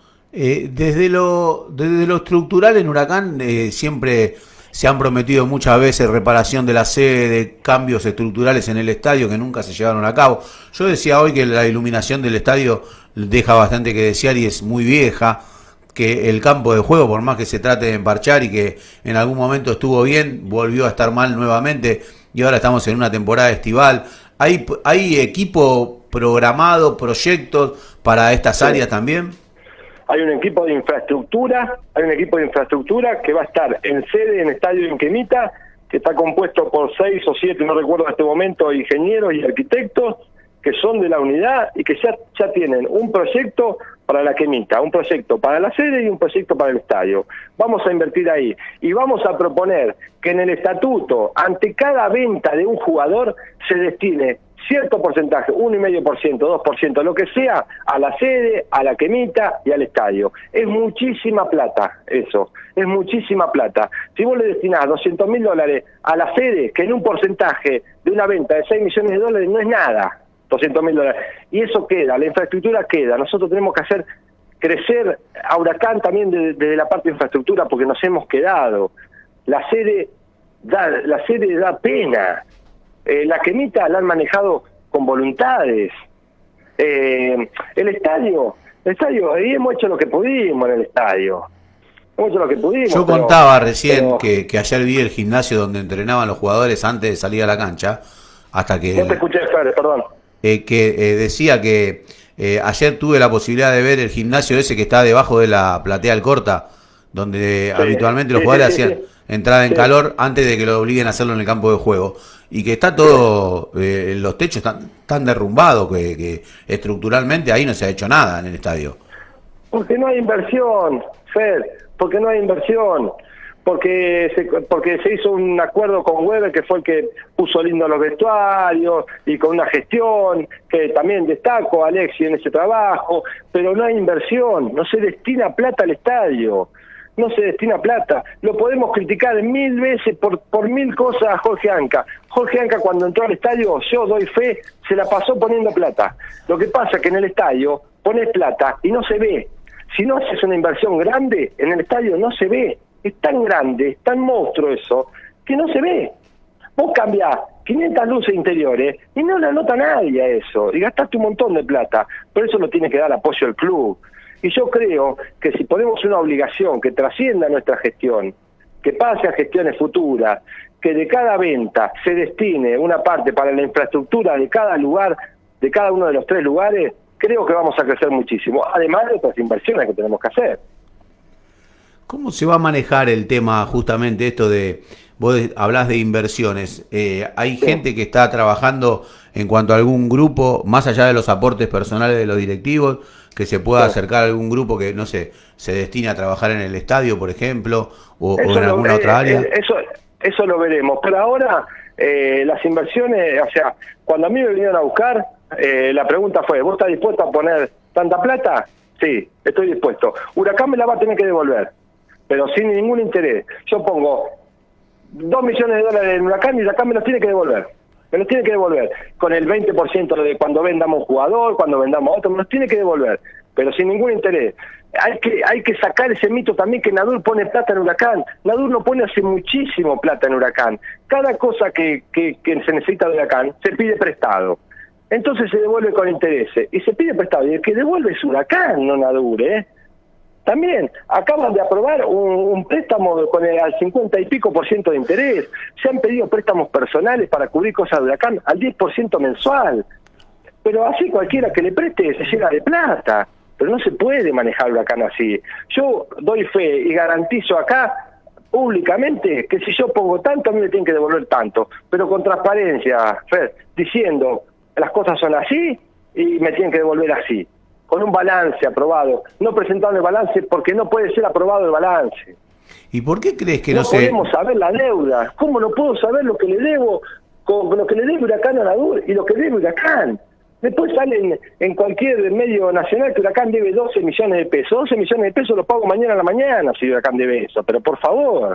Eh, desde, lo, desde lo estructural en Huracán eh, siempre... se han prometido muchas veces reparación de la sede, cambios estructurales en el estadio que nunca se llevaron a cabo. Yo decía hoy que la iluminación del estadio deja bastante que desear y es muy vieja, que el campo de juego, por más que se trate de emparchar y que en algún momento estuvo bien, volvió a estar mal nuevamente y ahora estamos en una temporada estival. ¿Hay, hay equipo programado, proyectos para estas sí. áreas también? Hay un equipo de infraestructura, hay un equipo de infraestructura que va a estar en sede en Estadio Inquemita, que está compuesto por seis o siete, no recuerdo en este momento, ingenieros y arquitectos que son de la unidad y que ya, ya tienen un proyecto para la Quemita, un proyecto para la sede y un proyecto para el estadio. Vamos a invertir ahí y vamos a proponer que en el estatuto, ante cada venta de un jugador, se destine cierto porcentaje, uno coma cinco por ciento, dos por ciento, lo que sea, a la sede, a la Quemita y al estadio. Es muchísima plata eso, es muchísima plata. Si vos le destinás doscientos mil dólares a la sede, que en un porcentaje de una venta de seis millones de dólares no es nada, doscientos mil dólares, y eso queda, la infraestructura queda. Nosotros tenemos que hacer crecer a Huracán también desde de la parte de infraestructura, porque nos hemos quedado. La sede da, la sede da pena. Eh, la Quemita la han manejado con voluntades. Eh, el estadio, el estadio, ahí hemos hecho lo que pudimos en el estadio. Hemos hecho lo que pudimos. Yo pero, contaba recién pero... que, que ayer vi el gimnasio donde entrenaban los jugadores antes de salir a la cancha, hasta que... No te escuché, Fer, perdón. Eh, que eh, decía que eh, ayer tuve la posibilidad de ver el gimnasio ese que está debajo de la platea Alcorta, donde sí, habitualmente los jugadores sí, sí, hacían sí. entrada en sí. calor antes de que lo obliguen a hacerlo en el campo de juego. Y que está todo, eh, los techos están tan derrumbados que, que estructuralmente ahí no se ha hecho nada en el estadio. Porque no hay inversión, Fer, porque no hay inversión. Porque se, porque se hizo un acuerdo con Weber, que fue el que puso lindo los vestuarios, y con una gestión, que también destaco a Alexi en ese trabajo, pero no hay inversión, no se destina plata al estadio, no se destina plata. Lo podemos criticar mil veces por, por mil cosas a Jorge Anca. Jorge Anca cuando entró al estadio, yo doy fe, se la pasó poniendo plata. Lo que pasa es que en el estadio pones plata y no se ve. Si no haces una inversión grande, en el estadio no se ve. Es tan grande, es tan monstruo eso, que no se ve. Vos cambiás quinientas luces interiores y no la nota nadie a eso, y gastaste un montón de plata, por eso lo tiene que dar apoyo el club. Y yo creo que si ponemos una obligación que trascienda nuestra gestión, que pase a gestiones futuras, que de cada venta se destine una parte para la infraestructura de cada lugar, de cada uno de los tres lugares, creo que vamos a crecer muchísimo, además de otras inversiones que tenemos que hacer. ¿Cómo se va a manejar el tema justamente esto de, vos hablás de inversiones, eh, hay sí. gente que está trabajando en cuanto a algún grupo, más allá de los aportes personales de los directivos, que se pueda sí. acercar a algún grupo que, no sé, se destine a trabajar en el estadio, por ejemplo, o, o en lo, alguna eh, otra área? Eh, eso, eso lo veremos, pero ahora eh, las inversiones, o sea, cuando a mí me vinieron a buscar, eh, la pregunta fue, ¿vos estás dispuesto a poner tanta plata? Sí, estoy dispuesto. Huracán me la va a tener que devolver, pero sin ningún interés. Yo pongo dos millones de dólares en Huracán y Huracán me los tiene que devolver. Me los tiene que devolver. Con el veinte por ciento de cuando vendamos un jugador, cuando vendamos otro, me los tiene que devolver. Pero sin ningún interés. Hay que hay que sacar ese mito también que Nadur pone plata en Huracán. Nadur no pone hace muchísimo plata en Huracán. Cada cosa que, que, que se necesita de Huracán se pide prestado. Entonces se devuelve con intereses. Y se pide prestado. Y el que devuelve es Huracán, no Nadur, ¿eh? También acaban de aprobar un, un préstamo con el, al cincuenta y pico por ciento de interés. Se han pedido préstamos personales para cubrir cosas de Huracán al diez por ciento mensual. Pero así cualquiera que le preste se llena de plata. Pero no se puede manejar Huracán así. Yo doy fe y garantizo acá públicamente que si yo pongo tanto, a mí me tienen que devolver tanto. Pero con transparencia, Fer, diciendo las cosas son así y me tienen que devolver así. Con un balance aprobado, no presentando el balance porque no puede ser aprobado el balance. ¿Y por qué crees que no, no se...? No podemos saber la deuda. ¿Cómo no puedo saber lo que le debo, con lo que le debe Huracán a Nadur y lo que debe Huracán? Después sale en, en cualquier medio nacional que Huracán debe doce millones de pesos. doce millones de pesos los pago mañana a la mañana si Huracán debe eso, pero por favor.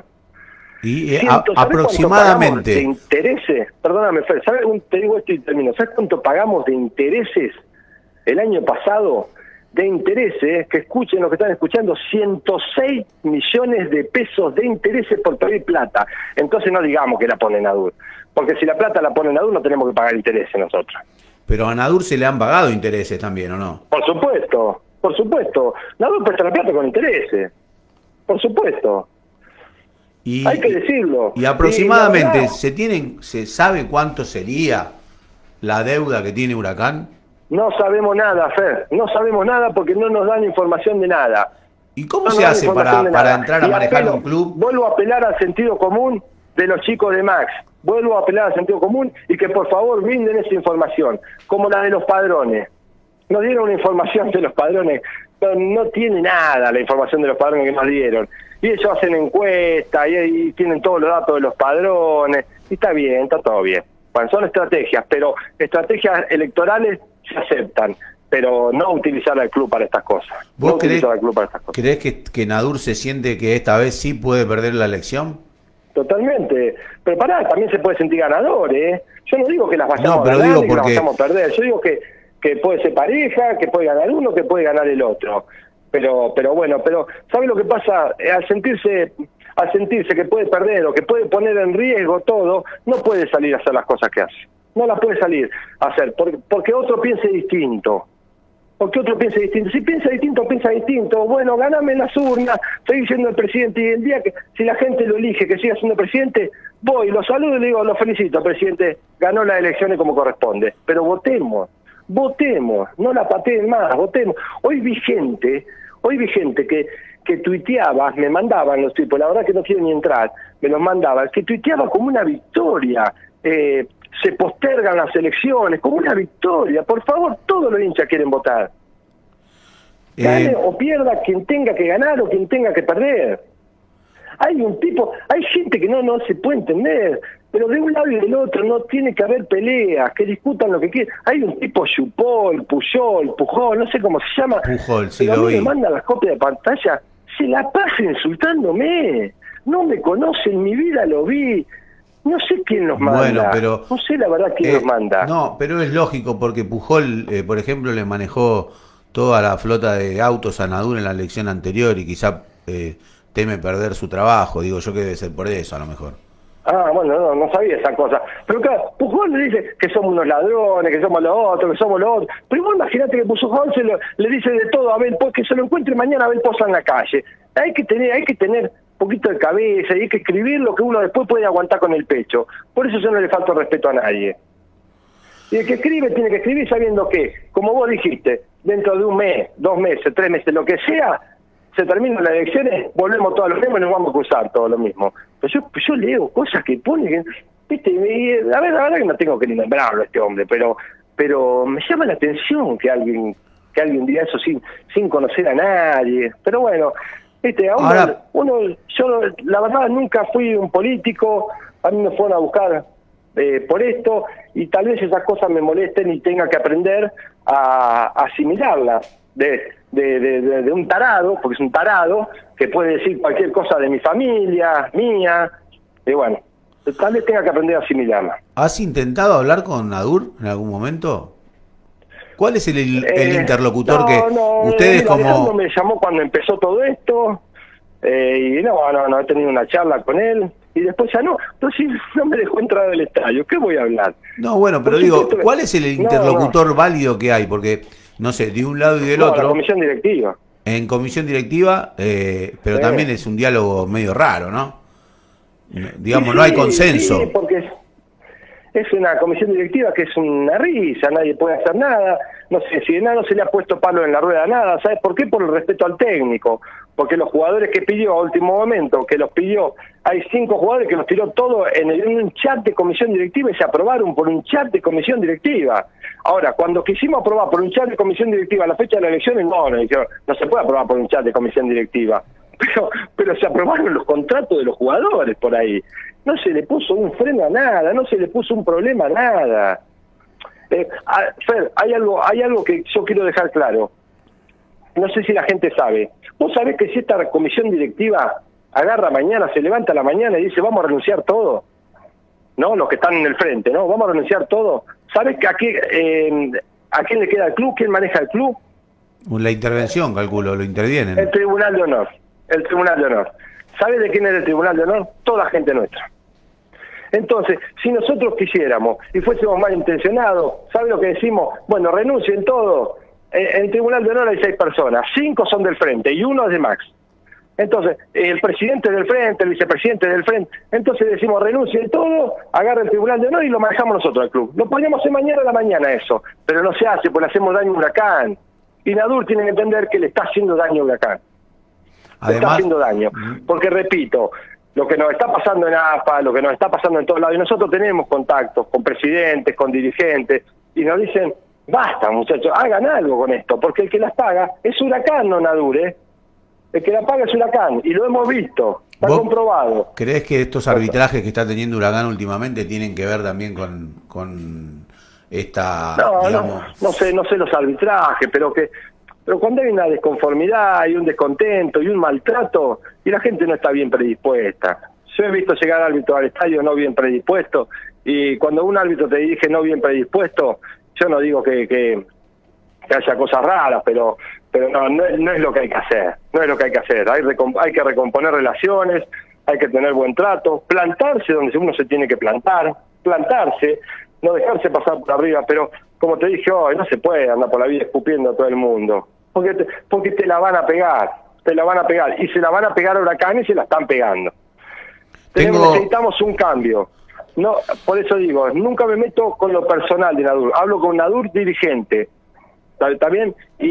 Y eh, a, aproximadamente... de intereses? Perdóname, Fer, ¿sabes? Te digo esto y termino. ¿Sabes cuánto pagamos de intereses el año pasado? De intereses, que escuchen lo que están escuchando, ciento seis millones de pesos de intereses por pedir plata. Entonces no digamos que la pone Nadur, porque si la plata la pone Nadur no tenemos que pagar intereses nosotros. Pero a Nadur se le han pagado intereses también, ¿o no? Por supuesto, por supuesto. Nadur presta la plata con intereses, por supuesto. Y, hay que decirlo. Y aproximadamente, y verdad, ¿se tienen, se sabe cuánto sería la deuda que tiene Huracán? No sabemos nada, Fer, no sabemos nada porque no nos dan información de nada. ¿Y cómo no se hace para, para entrar a y manejar apelo, un club? Vuelvo a apelar al sentido común de los chicos de Max, vuelvo a apelar al sentido común y que por favor brinden esa información, como la de los padrones. Nos dieron una información de los padrones, pero no tiene nada la información de los padrones que nos dieron. Y ellos hacen encuestas y, y tienen todos los datos de los padrones, y está bien, está todo bien. Bueno, son estrategias, pero estrategias electorales se aceptan, pero no utilizar al club para estas cosas. ¿Vos no crees, utilizar al club para estas cosas. ¿Crees que, que Nadur se siente que esta vez sí puede perder la elección? Totalmente. Pero pará, también se puede sentir ganador, ¿eh? Yo no digo que las vayamos no, pero a ganar digo y porque... que las vayamos a perder. Yo digo que, que puede ser pareja, que puede ganar uno, que puede ganar el otro. Pero pero bueno, pero ¿sabes lo que pasa? Al sentirse al sentirse que puede perder o que puede poner en riesgo todo, no puede salir a hacer las cosas que hace. No las puede salir a hacer, porque, porque otro piense distinto. Porque otro piense distinto. Si piensa distinto, piensa distinto. Bueno, ganame en las urnas, seguir siendo el presidente. Y el día que, si la gente lo elige, que siga siendo presidente, voy, lo saludo y le digo, lo felicito, presidente, ganó las elecciones como corresponde. Pero votemos, votemos, no la pateen más, votemos. Hoy vi gente, hoy vi gente que, que tuiteaba, me mandaban los tipos, la verdad que no quiero ni entrar, me los mandaban, que tuiteaba como una victoria, eh, se postergan las elecciones, como una victoria. Por favor, todos los hinchas quieren votar. Gane Eh, o pierda quien tenga que ganar o quien tenga que perder. Hay un tipo, hay gente que no, no se puede entender, pero de un lado y del otro no tiene que haber peleas, que discutan lo que quieran. Hay un tipo Chupol, Puyol, Pujol, no sé cómo se llama, Pujol, sí, pero a lo mí vi. me mandan las copias de pantalla, se la pasa insultándome, no me conoce, en mi vida lo vi, no sé quién nos manda, Bueno, pero- no sé la verdad quién Eh, nos manda. No, pero es lógico porque Pujol, eh, por ejemplo, le manejó toda la flota de autos a Nadur en la elección anterior y quizá eh, teme perder su trabajo. Digo yo que debe ser por eso, a lo mejor. Ah, bueno, no, no sabía esa cosa. Pero claro, Pujol le dice que somos unos ladrones, que somos los otros, que somos los otros. Pero igual imagínate que Pujol se lo, le dice de todo a Abel Poza, que se lo encuentre mañana a Abel Poza en la calle. Hay que tener, hay que tener un poquito de cabeza y hay que escribir lo que uno después puede aguantar con el pecho. Por eso yo no le falto respeto a nadie. Y el que escribe tiene que escribir sabiendo que, como vos dijiste, dentro de un mes, dos meses, tres meses, lo que sea, se terminan las elecciones, volvemos todos los mismos y nos vamos a cruzar todo lo mismo. Pero yo, yo leo cosas que pone, que, viste, y, a ver, la verdad que no tengo que ni nombrarlo a este hombre, pero pero me llama la atención que alguien que alguien diga eso sin sin conocer a nadie. Pero bueno, viste, a uno, Ahora- uno yo la verdad nunca fui un político, a mí me fueron a buscar eh, por esto, y tal vez esas cosas me molesten y tenga que aprender a, a asimilarlas de, de, de, de, de un tarado, porque es un tarado, que puede decir cualquier cosa de mi familia, mía, y bueno, tal vez tenga que aprender a asimilarla. ¿Has intentado hablar con Nadur en algún momento? ¿Cuál es el, el Eh, interlocutor no, que no, ustedes mira, Alejandro como... me llamó cuando empezó todo esto, eh, y no, no, no, he tenido una charla con él, y después ya no, entonces no me dejó entrar al estadio, ¿qué voy a hablar? No, bueno, pero Por digo, supuesto que- ¿cuál es el No, interlocutor válido que hay? Porque, no sé, de un lado y del No, otro... la comisión directiva. En comisión directiva, eh, pero Sí. también es un diálogo medio raro, ¿no? No- Digamos, Sí, no hay consenso. Sí, porque es, es una comisión directiva que es una risa, nadie puede hacer nada, no sé, si de nada no se le ha puesto palo en la rueda a nada, ¿sabes por qué? Por el respeto al técnico, porque los jugadores que pidió a último momento, que los pidió, hay cinco jugadores que los tiró todo en, el, en un chat de comisión directiva y se aprobaron por un chat de comisión directiva. Ahora, cuando quisimos aprobar por un chat de comisión directiva a la fecha de las elecciones, no, no, dijeron, no se puede aprobar por un chat de comisión directiva. Pero, pero se aprobaron los contratos de los jugadores por ahí. No se le puso un freno a nada, no se le puso un problema a nada. Eh, a, Fer, hay algo, hay algo que yo quiero dejar claro. No sé si la gente sabe. Vos sabés que si esta comisión directiva agarra mañana, se levanta a la mañana y dice vamos a renunciar todo, ¿no? Los que están en el frente, ¿no? Vamos a renunciar todo. ¿Sabés que aquí, eh, a quién le queda el club? ¿Quién maneja el club? La intervención, calculo, lo intervienen. El Tribunal de Honor. El Tribunal de Honor. ¿Sabes de quién es el Tribunal de Honor? Toda gente nuestra. Entonces, si nosotros quisiéramos y fuésemos malintencionados, ¿sabe lo que decimos? Bueno, renuncien todos. En el Tribunal de Honor hay seis personas, cinco son del Frente y uno es de Max. Entonces, el presidente del Frente, el vicepresidente del Frente, entonces decimos renuncien todos, agarra el Tribunal de Honor y lo manejamos nosotros al club. Lo podríamos hacer mañana a la mañana eso, pero no se hace, porque le hacemos daño a Huracán. Y Nadur tiene que entender que le está haciendo daño a Huracán. Le está Además, haciendo daño. Porque repito, lo que nos está pasando en A F A, lo que nos está pasando en todos lados, y nosotros tenemos contactos con presidentes, con dirigentes, y nos dicen, basta muchachos, hagan algo con esto, porque el que las paga es Huracán, no Nadur, ¿eh? El que la paga es Huracán, y lo hemos visto, está ¿Vos comprobado. ¿crees que estos arbitrajes que está teniendo Huracán últimamente tienen que ver también con, con esta, No, digamos... no, no sé, no sé los arbitrajes, pero que pero cuando hay una desconformidad y un descontento y un maltrato y la gente no está bien predispuesta. Yo he visto llegar árbitros al estadio no bien predispuestos, y cuando un árbitro te dirige no bien predispuesto, yo no digo que, que, que haya cosas raras, pero pero no, no es, no es lo que hay que hacer, no es lo que hay que hacer. Hay, recom hay que recomponer relaciones, hay que tener buen trato, plantarse donde uno se tiene que plantar, plantarse, no dejarse pasar por arriba, pero como te dije hoy, no se puede andar por la vida escupiendo a todo el mundo, porque te, porque te la van a pegar, te la van a pegar, y se la van a pegar a Huracán y se la están pegando. Tenemos, Tengo- necesitamos un cambio. No, por eso digo, nunca me meto con lo personal de Nadur, hablo con Nadur dirigente, ¿está, está bien?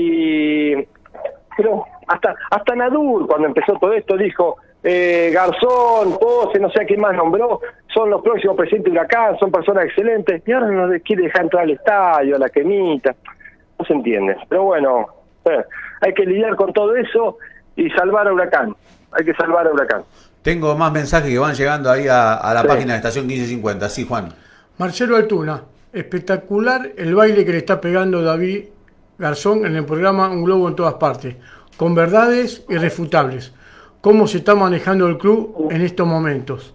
Y pero hasta hasta Nadur cuando empezó todo esto dijo eh, Garzón, Pose, no sé a quién más nombró, son los próximos presidentes de Huracán, son personas excelentes, y ahora no les quiere dejar entrar al estadio, a la quemita, no se entiende. Pero bueno, Hay que lidiar con todo eso y salvar a Huracán. Hay que salvar a Huracán. Tengo más mensajes que van llegando ahí a, a la Sí. página de Estación quince cincuenta. Sí, Juan. Marcelo Altuna, espectacular el baile que le está pegando David Garzón en el programa Un Globo en Todas Partes, con verdades irrefutables. Cómo se está manejando el club en estos momentos.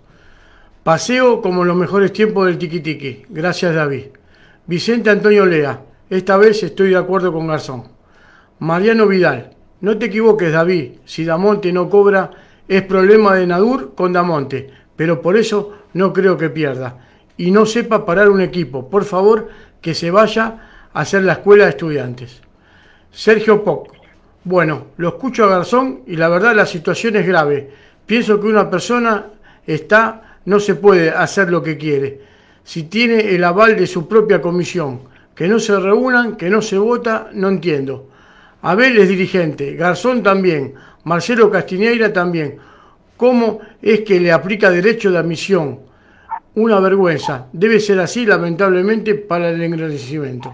Paseo como en los mejores tiempos del Tiki Tiki. Gracias, David. Vicente Antonio Lea, esta vez estoy de acuerdo con Garzón. Mariano Vidal, no te equivoques, David. Si Damonte no cobra, es problema de Nadur con Damonte, pero por eso no creo que pierda. Y no sepa parar un equipo. Por favor, que se vaya a hacer la escuela de estudiantes. Sergio Poc. Bueno, lo escucho a Garzón y la verdad la situación es grave. Pienso que una persona está, no se puede hacer lo que quiere. Si tiene el aval de su propia comisión, que no se reúnan, que no se vota, no entiendo. Abel es dirigente, Garzón también, Marcelo Castiñeira también. ¿Cómo es que le aplica derecho de admisión? Una vergüenza. Debe ser así, lamentablemente, para el engrandecimiento.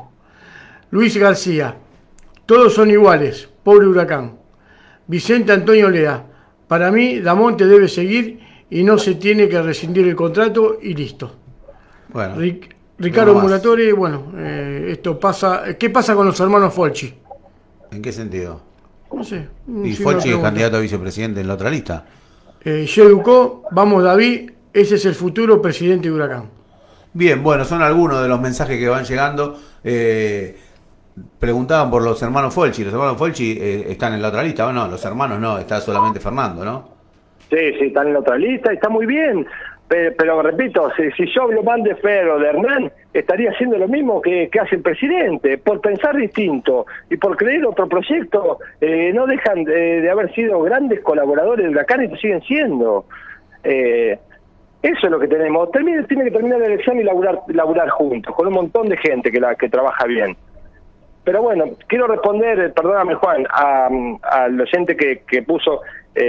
Luis García. Todos son iguales. Pobre Huracán. Vicente Antonio Lea. Para mí, Damonte debe seguir y no se tiene que rescindir el contrato y listo. Bueno. Ric Ricardo Muratori, bueno, eh, esto pasa... ¿Qué pasa con los hermanos Folchi? ¿En qué sentido? No sé. Y sí Folchi me es pregunto. candidato a vicepresidente en la otra lista. Eh, Yeducó, vamos David, ese es el futuro presidente de Huracán. Bien, bueno, son algunos de los mensajes que van llegando. Eh, preguntaban por los hermanos Folchi. Los hermanos Folchi eh, están en la otra lista, ¿o no? Los hermanos no, está solamente Fernando, ¿no? Sí, sí, están en la otra lista, está muy bien. Pero, pero repito, si, si yo hablo mal de Fer o de Hernán, estaría haciendo lo mismo que, que hace el presidente. Por pensar distinto y por creer otro proyecto, eh, no dejan de, de haber sido grandes colaboradores de Huracán y lo siguen siendo. Eh, eso es lo que tenemos. Termine, tiene que terminar la elección y laburar, laburar juntos, con un montón de gente que, la, que trabaja bien. Pero bueno, quiero responder, perdóname Juan, a, al oyente que, que puso...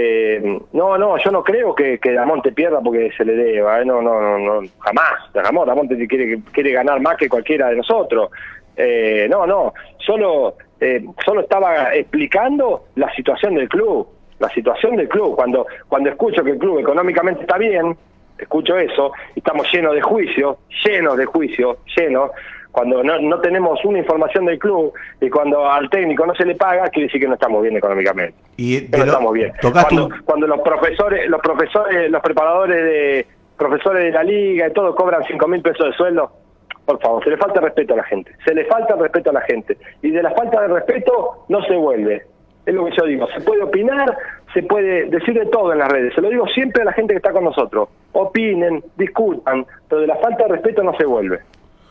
Eh, no, no, yo no creo que, que Damonte pierda porque se le deba, ¿eh? no, no, no, no, jamás, jamás. Damonte quiere, quiere ganar más que cualquiera de nosotros. Eh, no, no, solo, eh, solo estaba explicando la situación del club, la situación del club. Cuando, cuando escucho que el club económicamente está bien, escucho eso, y estamos llenos de juicios, llenos de juicios, llenos. Cuando no, no tenemos una información del club y cuando al técnico no se le paga, quiere decir que no estamos bien económicamente. Y no estamos bien. Cuando, un... cuando los profesores, los profesores, los preparadores de profesores de la liga y todo cobran cinco mil pesos de sueldo, por favor, se le falta respeto a la gente. Se le falta respeto a la gente. Y de la falta de respeto no se vuelve. Es lo que yo digo. Se puede opinar, se puede decir de todo en las redes. Se lo digo siempre a la gente que está con nosotros. Opinen, discutan, pero de la falta de respeto no se vuelve.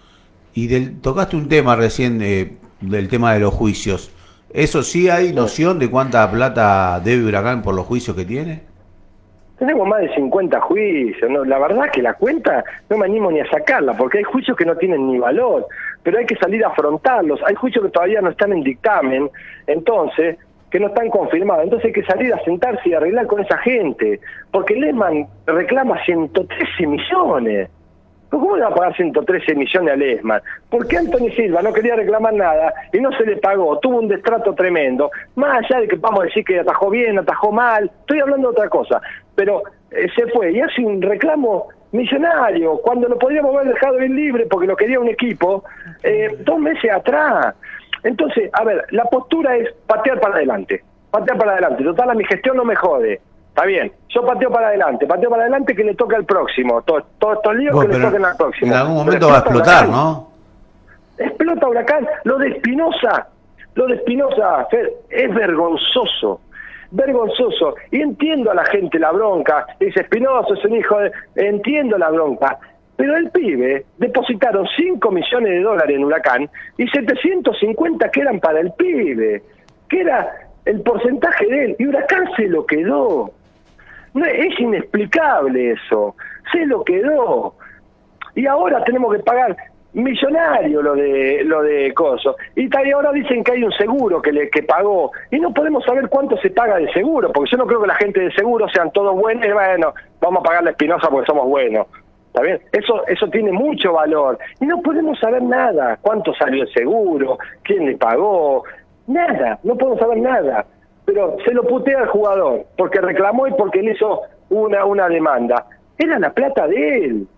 Y del, tocaste un tema recién eh, del tema de los juicios. ¿Eso sí hay noción de cuánta plata debe Huracán por los juicios que tiene? Tenemos más de cincuenta juicios. ¿no? La verdad que la cuenta no me animo ni a sacarla, porque hay juicios que no tienen ni valor, pero hay que salir a afrontarlos. Hay juicios que todavía no están en dictamen, entonces, que no están confirmados. Entonces hay que salir a sentarse y arreglar con esa gente, porque Lehmann reclama ciento trece millones. ¿Cómo le va a pagar ciento trece millones a Lehmann? ¿Por qué Anthony Silva no quería reclamar nada y no se le pagó? Tuvo un destrato tremendo. Más allá de que vamos a decir que atajó bien, atajó mal, estoy hablando de otra cosa. Pero eh, se fue y hace un reclamo millonario, cuando lo podríamos haber dejado bien libre porque lo quería un equipo, eh, dos meses atrás. Entonces, a ver, la postura es patear para adelante. Patear para adelante. Total, a mi gestión no me jode. Está bien, yo pateo para adelante, pateo para adelante que le toca al próximo, todos todo, estos líos bueno, que le toquen al próximo. En algún momento va a explotar, Huracán, ¿no? Explota Huracán, lo de Espinosa, lo de Espinosa, Fer, es vergonzoso, vergonzoso, y entiendo a la gente la bronca, dice Espinosa es un hijo de... entiendo la bronca, pero el pibe depositaron cinco millones de dólares en Huracán y setecientos cincuenta que eran para el pibe, que era el porcentaje de él, y Huracán se lo quedó. No, es inexplicable eso, se lo quedó. Y ahora tenemos que pagar millonario lo de lo de Coso. Y ahora dicen que hay un seguro que le que pagó. Y no podemos saber cuánto se paga de seguro, porque yo no creo que la gente de seguro sean todos buenos y bueno, vamos a pagarle a Espinosa porque somos buenos. ¿Está bien? Eso, eso tiene mucho valor. Y no podemos saber nada. ¿Cuánto salió el seguro? ¿Quién le pagó? Nada, no podemos saber nada. Pero se lo putea al jugador, porque reclamó y porque le hizo una, una demanda. Era la plata de él.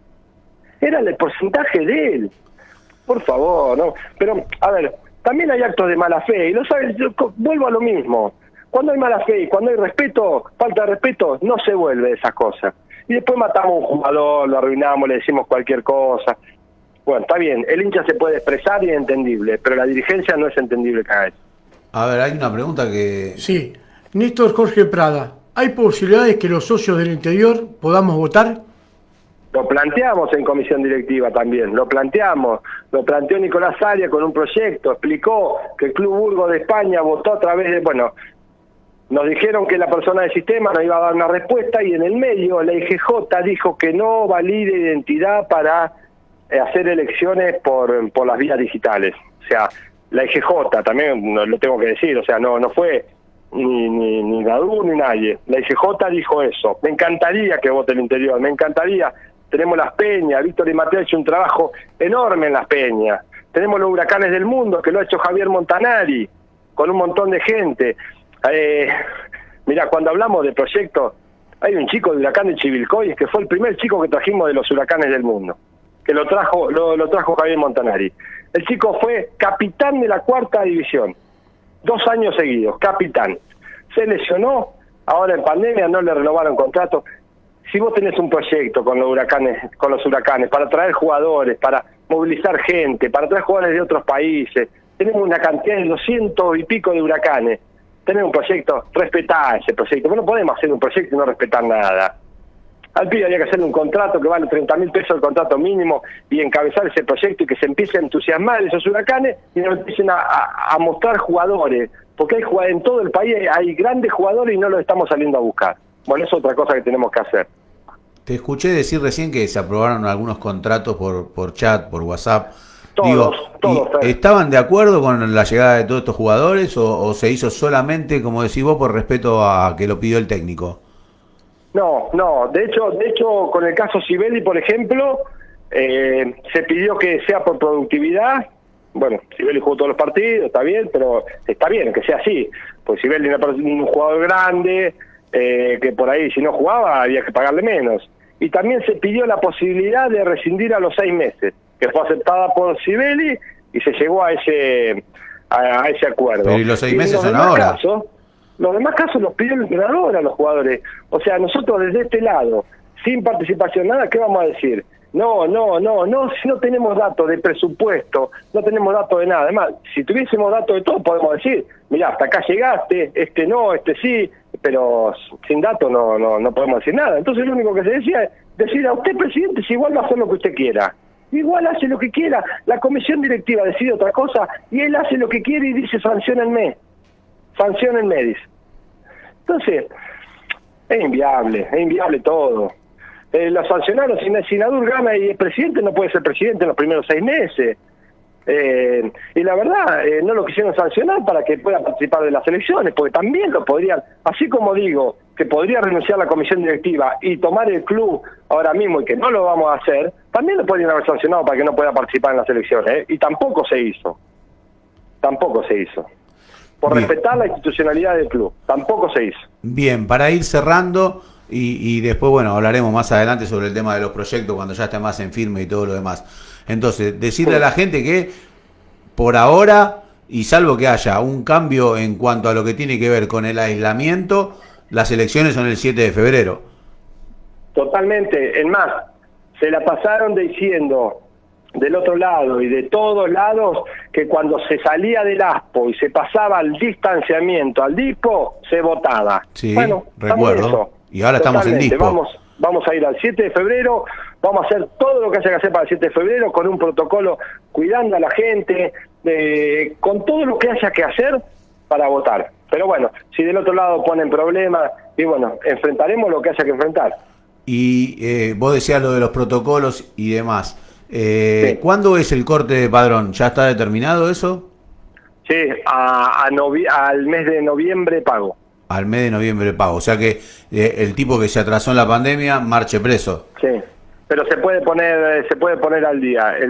Era el porcentaje de él. Por favor, ¿no? Pero, a ver, también hay actos de mala fe, y lo sabes, yo vuelvo a lo mismo. Cuando hay mala fe y cuando hay respeto, falta de respeto, no se vuelve de esas cosas. Y después matamos a un jugador, lo arruinamos, le decimos cualquier cosa. Bueno, está bien, el hincha se puede expresar y es entendible, pero la dirigencia no es entendible que haga eso. A ver, hay una pregunta que... Sí, Néstor Jorge Prada, ¿hay posibilidades que los socios del interior podamos votar? Lo planteamos en comisión directiva también, lo planteamos, lo planteó Nicolás Arias con un proyecto, explicó que el Club Burgos de España votó a través de, bueno, nos dijeron que la persona del sistema nos iba a dar una respuesta y en el medio la I G J dijo que no valide identidad para eh, hacer elecciones por, por las vías digitales. O sea, la I G J, también lo tengo que decir, o sea, no, no fue ni, ni, ni Gadu ni nadie. La I G J dijo eso. Me encantaría que vote el interior, me encantaría. Tenemos las Peñas, Víctor y Mateo ha hecho un trabajo enorme en las Peñas. Tenemos los Huracanes del Mundo, que lo ha hecho Javier Montanari, con un montón de gente. Eh, mira, cuando hablamos de proyectos, hay un chico de Huracán de Chivilcoy, que fue el primer chico que trajimos de los Huracanes del Mundo, que lo trajo, lo, lo trajo Javier Montanari. El chico fue capitán de la cuarta división, dos años seguidos, capitán. Se lesionó, ahora en pandemia no le renovaron contrato. Si vos tenés un proyecto con los huracanes, con los huracanes, para traer jugadores, para movilizar gente, para traer jugadores de otros países, tenemos una cantidad de doscientos y pico de huracanes, tenés un proyecto, respetá ese proyecto. No podemos hacer un proyecto y no respetar nada. Al pibe había que hacerle un contrato que vale treinta mil pesos el contrato mínimo y encabezar ese proyecto y que se empiece a entusiasmar esos huracanes y nos empiecen a, a, a mostrar jugadores, porque hay jugadores en todo el país, hay, hay grandes jugadores y no los estamos saliendo a buscar. Bueno, es otra cosa que tenemos que hacer. Te escuché decir recién que se aprobaron algunos contratos por, por chat, por WhatsApp. Todos, Digo, todos. ¿estaban de acuerdo con la llegada de todos estos jugadores o, o se hizo solamente, como decís vos, por respeto a que lo pidió el técnico? No, no. De hecho, de hecho, con el caso Sibeli, por ejemplo, eh, se pidió que sea por productividad. Bueno, Sibeli jugó todos los partidos, está bien, pero está bien que sea así. Pues Sibeli era un jugador grande, eh, que por ahí si no jugaba había que pagarle menos. Y también se pidió la posibilidad de rescindir a los seis meses, que fue aceptada por Sibeli y se llegó a ese a, a ese acuerdo. Pero ¿y los seis y meses los son demás ahora? Casos, los demás casos los pidió el entrenador a los jugadores. O sea, nosotros desde este lado, sin participación, nada, ¿qué vamos a decir? No, no, no, no, si no tenemos datos de presupuesto, no tenemos datos de nada. Además, si tuviésemos datos de todo, podemos decir, mira, hasta acá llegaste, este no, este sí, pero sin datos no, no, no podemos decir nada. Entonces lo único que se decía es decir a usted, presidente, si igual va a hacer lo que usted quiera. Igual hace lo que quiera, la comisión directiva decide otra cosa y él hace lo que quiere y dice sanciónenme, sanciónenme, dice. Entonces, es inviable, es inviable todo. Eh, lo sancionaron, si Sinadur gana y es presidente, no puede ser presidente en los primeros seis meses. Eh, y la verdad, eh, no lo quisieron sancionar para que pueda participar de las elecciones, porque también lo podrían, así como digo, que podría renunciar la comisión directiva y tomar el club ahora mismo y que no lo vamos a hacer, también lo podrían haber sancionado para que no pueda participar en las elecciones, ¿eh? Y tampoco se hizo. Tampoco se hizo. Por Bien. respetar la institucionalidad del club, tampoco se hizo. Bien, para ir cerrando, y, y después, bueno, hablaremos más adelante sobre el tema de los proyectos cuando ya esté más en firme y todo lo demás. Entonces, decirle sí. a la gente que por ahora, y salvo que haya un cambio en cuanto a lo que tiene que ver con el aislamiento, las elecciones son el siete de febrero. Totalmente. Es más, se la pasaron diciendo del otro lado y de todos lados que cuando se salía del ASPO y se pasaba al distanciamiento, al DIPO, se votaba. Sí, bueno, recuerdo. Eso. Y ahora Totalmente. estamos en DIPO. Vamos, vamos a ir al siete de febrero, vamos a hacer todo lo que haya que hacer para el siete de febrero con un protocolo cuidando a la gente, eh, con todo lo que haya que hacer para votar. Pero bueno, si del otro lado ponen problemas, y bueno, enfrentaremos lo que haya que enfrentar. Y eh, vos decías lo de los protocolos y demás. Eh, sí. ¿Cuándo es el corte de padrón? ¿Ya está determinado eso? Sí, a, a novi al mes de noviembre pago. Al mes de noviembre pago. O sea que eh, el tipo que se atrasó en la pandemia marche preso. Sí, pero se puede poner se puede poner al día. El,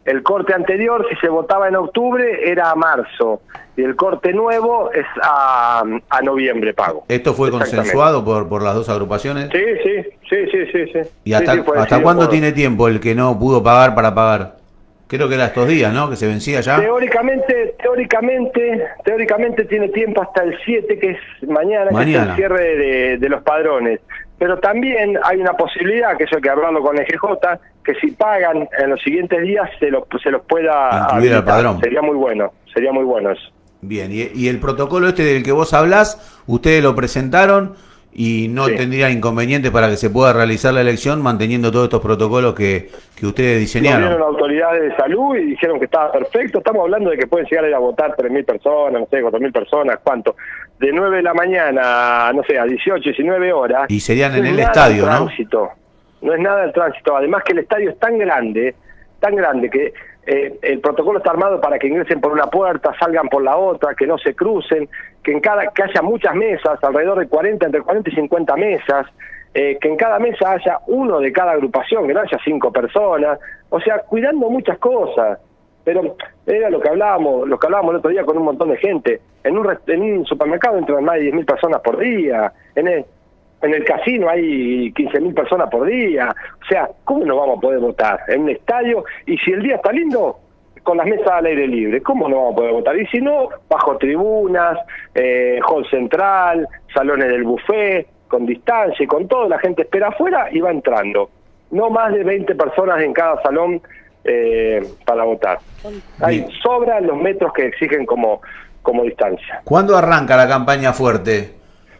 el corte anterior, si se votaba en octubre, era a marzo, y el corte nuevo es a, a noviembre pago. ¿Esto fue consensuado por, por las dos agrupaciones? Sí, sí, sí, sí, sí. sí. ¿Y hasta, sí, sí, hasta cuándo por... tiene tiempo el que no pudo pagar para pagar? Creo que era estos días, ¿no? Que se vencía ya. Teóricamente, teóricamente, teóricamente tiene tiempo hasta el siete, que es mañana, mañana. que es el cierre de, de los padrones. Pero también hay una posibilidad, que eso hay que hablarlo con el G J, que si pagan en los siguientes días se los, se los pueda incluir al padrón. Sería muy bueno, sería muy bueno eso. Bien, y, y el protocolo este del que vos hablás, ustedes lo presentaron y no sí. tendría inconveniente para que se pueda realizar la elección manteniendo todos estos protocolos que, que ustedes diseñaron. Nos vieron autoridades de salud y dijeron que estaba perfecto. Estamos hablando de que pueden llegar a ir a votar tres mil personas, no sé, cuatro mil personas, ¿cuánto? De nueve de la mañana, no sé, a dieciocho, diecinueve horas. Y serían en el estadio, ¿no? Tránsito. No es nada el tránsito. Además que el estadio es tan grande, tan grande que eh, el protocolo está armado para que ingresen por una puerta, salgan por la otra, que no se crucen, que en cada que haya muchas mesas, alrededor de cuarenta, entre cuarenta y cincuenta mesas, eh, que en cada mesa haya uno de cada agrupación, que no haya cinco personas, o sea, cuidando muchas cosas. Pero era lo que hablábamos, lo que hablábamos el otro día con un montón de gente. En un, en un supermercado entran más de diez mil personas por día, en el, en el casino hay quince mil personas por día. O sea, ¿cómo no vamos a poder votar? En un estadio, y si el día está lindo, con las mesas al aire libre, ¿cómo no vamos a poder votar? Y si no, bajo tribunas, eh, hall central, salones del buffet, con distancia y con todo, la gente espera afuera y va entrando. No más de veinte personas en cada salón eh, para votar. Hay sobran los metros que exigen como, como distancia. ¿Cuándo arranca la campaña fuerte?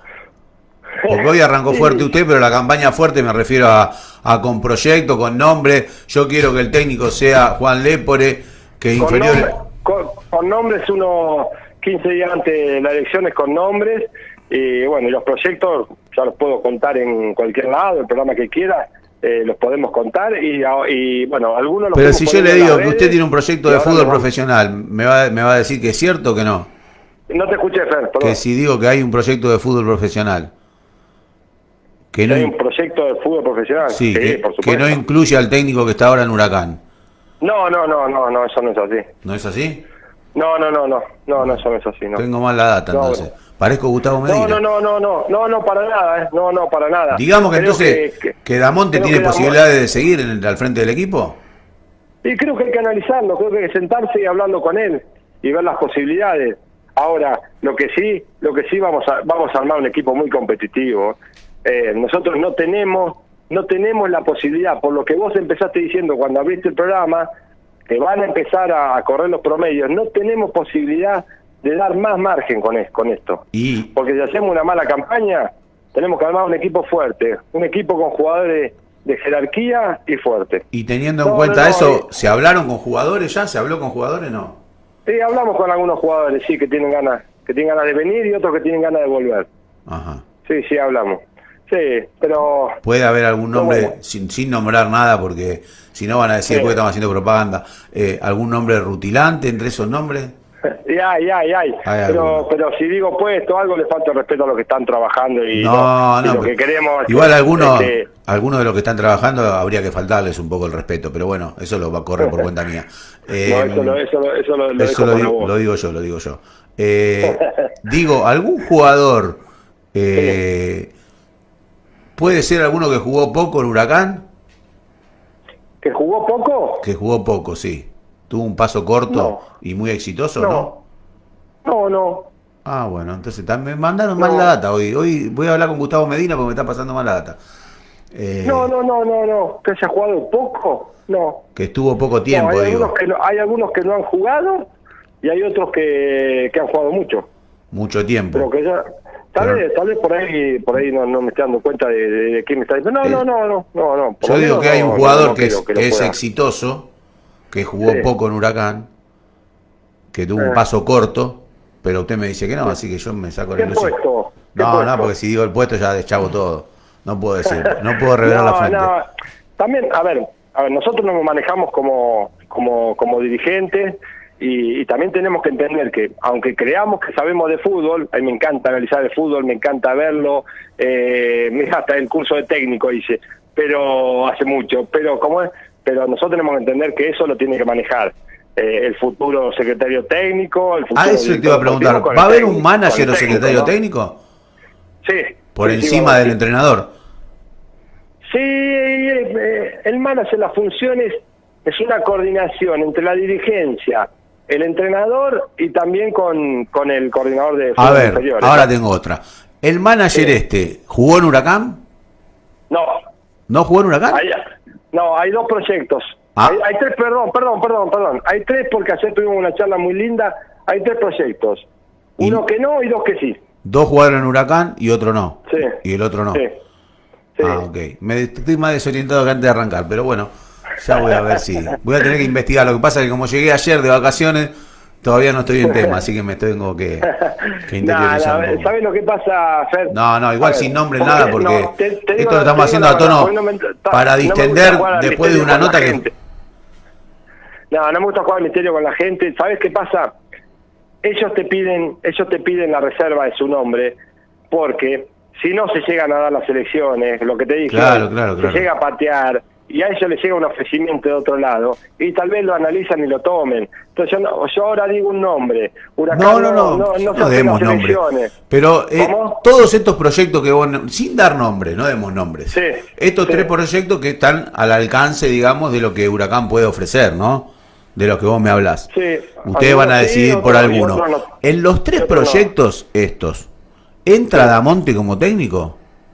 Porque hoy arrancó fuerte usted, pero la campaña fuerte me refiero a, a con proyecto, con nombre. Yo quiero que el técnico sea Juan Lépore, que es con inferior... Nombre, con, con nombres, unos quince días antes de las elecciones con nombres, y bueno, y los proyectos ya los puedo contar en cualquier lado, el programa que quiera, eh, los podemos contar, y, y bueno, algunos los... Pero si yo le digo que usted tiene un proyecto de fútbol profesional, ¿me va, me va a decir que es cierto o que no? No te escuché, Fer, perdón. Que si digo que hay un proyecto de fútbol profesional... Que no, ¿hay un proyecto de fútbol profesional? Sí, sí que, por supuesto. Que no incluye al técnico que está ahora en Huracán. No, no, no, no, no, eso no es así. ¿No es así? No, no, no, no, no, no, eso no es así, no. Tengo mal la data, no, entonces. Bueno. Parezco Gustavo Medina. No, no, no, no, no, no, no, para nada, eh. no, no, para nada. Digamos que creo entonces, que, que, que Damonte tiene posibilidades Damonte... de seguir en el, al frente del equipo. Y creo que hay que analizarlo, creo que hay que sentarse y hablando con él y ver las posibilidades. Ahora, lo que sí, lo que sí vamos a, vamos a armar un equipo muy competitivo. Eh, nosotros no tenemos, no tenemos la posibilidad, por lo que vos empezaste diciendo cuando abriste el programa, que van a empezar a, a correr los promedios, no tenemos posibilidad de dar más margen con, es, con esto. ¿Y? Porque si hacemos una mala campaña, tenemos que armar un equipo fuerte, un equipo con jugadores de jerarquía y fuerte. Y teniendo en no, cuenta no, no, eso, eh, ¿se hablaron con jugadores ya? ¿Se habló con jugadores? No. Sí, hablamos con algunos jugadores, sí, que tienen ganas, que tienen ganas de venir y otros que tienen ganas de volver. Ajá. Sí, sí, hablamos. Sí, pero... ¿Puede haber algún nombre, bueno. sin, sin nombrar nada, porque si no van a decir sí. que estamos haciendo propaganda, eh, algún nombre rutilante entre esos nombres? Y hay, hay, hay. hay pero, pero si digo puesto, algo le falta respeto a los que están trabajando y, no, no, no, y lo que queremos... Igual algunos, este, algunos de los que están trabajando habría que faltarles un poco el respeto, pero bueno, eso lo va a correr por cuenta mía. Eh, no, eso, lo, eso, lo, eso, lo, lo, eso lo, digo, lo digo yo, lo digo yo. Eh, digo, algún jugador... Eh, ¿Puede ser alguno que jugó poco en Huracán? ¿Que jugó poco? Que jugó poco, sí. ¿Tuvo un paso corto no. y muy exitoso, no? No, no. no. Ah, bueno, entonces me mandaron no. mal la data hoy. Hoy voy a hablar con Gustavo Medina porque me está pasando mal la data. Eh, no, no, no, no, no. ¿Que haya jugado poco? No. Que estuvo poco tiempo, no, hay digo. Algunos que no, hay algunos que no han jugado y hay otros que, que han jugado mucho. Mucho tiempo. Pero que ya... Tal Pero, vez, tal vez por ahí, por ahí no, no me estoy dando cuenta de, de, de qué me está diciendo. No, eh, no, no, no, no, no. Yo digo que hay un jugador no, no, que, es, que, que es exitoso, que jugó sí. poco en Huracán, que tuvo eh. un paso corto, pero usted me dice que no, así que yo me saco la ilusión. Puesto? No, puesto? no, porque si digo el puesto ya deschavo todo. No puedo decir, no puedo revelar no, la frente. No. También, a ver, a ver, nosotros nos manejamos como, como, como dirigentes. Y, y también tenemos que entender que, aunque creamos que sabemos de fútbol, a mí me encanta analizar el fútbol, me encanta verlo, eh, mira, hasta el curso de técnico hice, pero hace mucho, pero como es, pero nosotros tenemos que entender que eso lo tiene que manejar eh, el futuro secretario técnico, el futuro... Ah, eso te iba a preguntar, ¿va a haber un manager o secretario ¿no? técnico? Sí. Por sí, encima sí, del sí. entrenador. Sí, eh, el manager, la función es, es una coordinación entre la dirigencia, el entrenador y también con, con el coordinador de A ver, inferiores. ahora tengo otra. ¿El manager Sí. este jugó en Huracán? No. ¿No jugó en Huracán? Hay, no, hay dos proyectos. Ah. Hay, hay tres, perdón, perdón, perdón, perdón. Hay tres porque ayer tuvimos una charla muy linda. Hay tres proyectos. Uno que no y dos que sí. Dos jugaron en Huracán y otro no. Sí. Y el otro no. Sí. Sí. Ah, ok. Me estoy más desorientado que antes de arrancar, pero bueno, ya voy a ver si... Voy a tener que investigar. Lo que pasa es que como llegué ayer de vacaciones, todavía no estoy en tema, así que me tengo que, que interiorizar. Nada, un poco. ¿sabes lo que pasa, Fer? No, no, igual A ver, sin nombre porque- nada, porque no, te- te digo- esto lo estamos te haciendo digo a la verdad, tono hoy no me- ta- para no me gusta distender jugar al después de misterio una con la nota que... gente. No, no me gusta jugar al misterio con la gente. ¿Sabes qué pasa? Ellos te piden, ellos te piden la reserva de su nombre, porque si no se llegan a dar las elecciones, lo que te dije, Claro, claro, claro. se llega a patear y a ellos les llega un ofrecimiento de otro lado y tal vez lo analizan y lo tomen. Entonces yo, no- yo ahora digo un nombre. Huracán No, no, no, no, no, se hacen demos las nombre. elecciones. Pero eh, ¿Cómo? todos estos proyectos que vos, sin dar nombres, no demos nombres. Sí, Estos sí. tres proyectos que están al alcance, digamos, de lo que Huracán puede ofrecer, ¿no? De lo que vos me hablás. Sí. Ustedes van a Algunos sí, decidir por otros- y alguno. otros no. En los tres Y otros no. proyectos estos, ¿entra Damonte como técnico?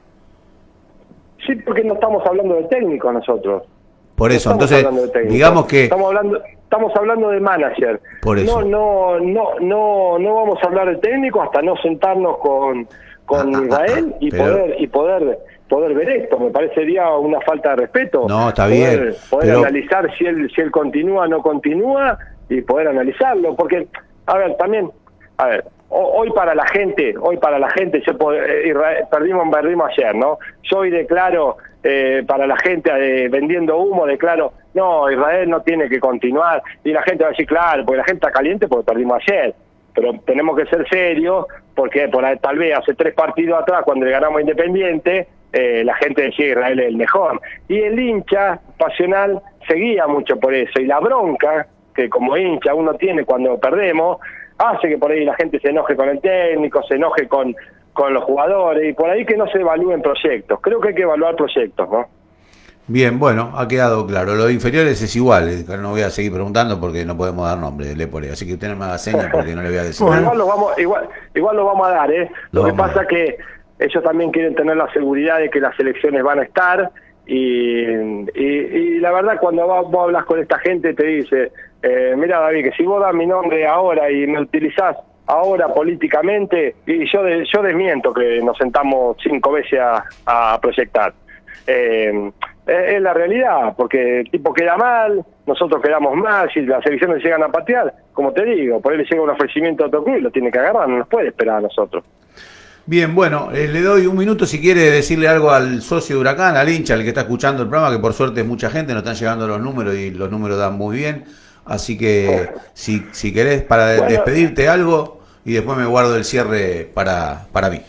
Sí, porque no estamos hablando de técnico nosotros. Por No eso, estamos entonces, hablando de técnico. digamos que... Estamos hablando, estamos hablando de manager. Por eso. No, no, no, no, no vamos a hablar de técnico hasta no sentarnos con, con Ah, ah, Israel ah, y pero- poder y poder poder ver esto. Me parecería una falta de respeto. No, está Poder- bien, Poder pero- analizar si él si él continúa o no continúa y poder analizarlo, porque a ver, también, a ver, ho- hoy para la gente, hoy para la gente, yo pod- eh, Israel- perdimos perdimos ayer, ¿no? Yo hoy declaro eh, para la gente eh, vendiendo humo, declaro, no, Israel no tiene que continuar, y la gente va a decir, claro, porque la gente está caliente porque perdimos ayer, pero tenemos que ser serios, porque por ahí, tal vez hace tres partidos atrás, cuando le ganamos a Independiente, eh, la gente decía Israel es el mejor, y el hincha pasional seguía mucho por eso, y la bronca que como hincha uno tiene cuando perdemos, hace que por ahí la gente se enoje con el técnico, se enoje con, con los jugadores, y por ahí que no se evalúen proyectos. Creo que hay que evaluar proyectos, ¿no? Bien, bueno, ha quedado claro. Lo de inferiores es igual, eh, no voy a seguir preguntando porque no podemos dar nombre, le por así que usted no me haga señas porque no le voy a decir. Pero igual lo vamos, igual, igual lo vamos a dar, ¿eh? Lo, Lo que vamos a pasa es que ellos también quieren tener la seguridad de que las elecciones van a estar, y, y, y la verdad cuando vos, vos hablas con esta gente te dice, eh, mira David, que si vos das mi nombre ahora y me utilizás ahora políticamente, y yo de, yo desmiento que nos sentamos cinco veces a, a proyectar. Eh, es la realidad, porque el tipo queda mal, nosotros quedamos mal, si las elecciones llegan a patear, como te digo, por ahí le llega un ofrecimiento a otro club y lo tiene que agarrar, no nos puede esperar a nosotros. Bien, bueno, eh, le doy un minuto si quiere decirle algo al socio de Huracán, al hincha, al que está escuchando el programa, que por suerte es mucha gente, nos están llegando los números y los números dan muy bien. Así que si, si querés para de- Bueno. despedirte algo y después me guardo el cierre para, para mí.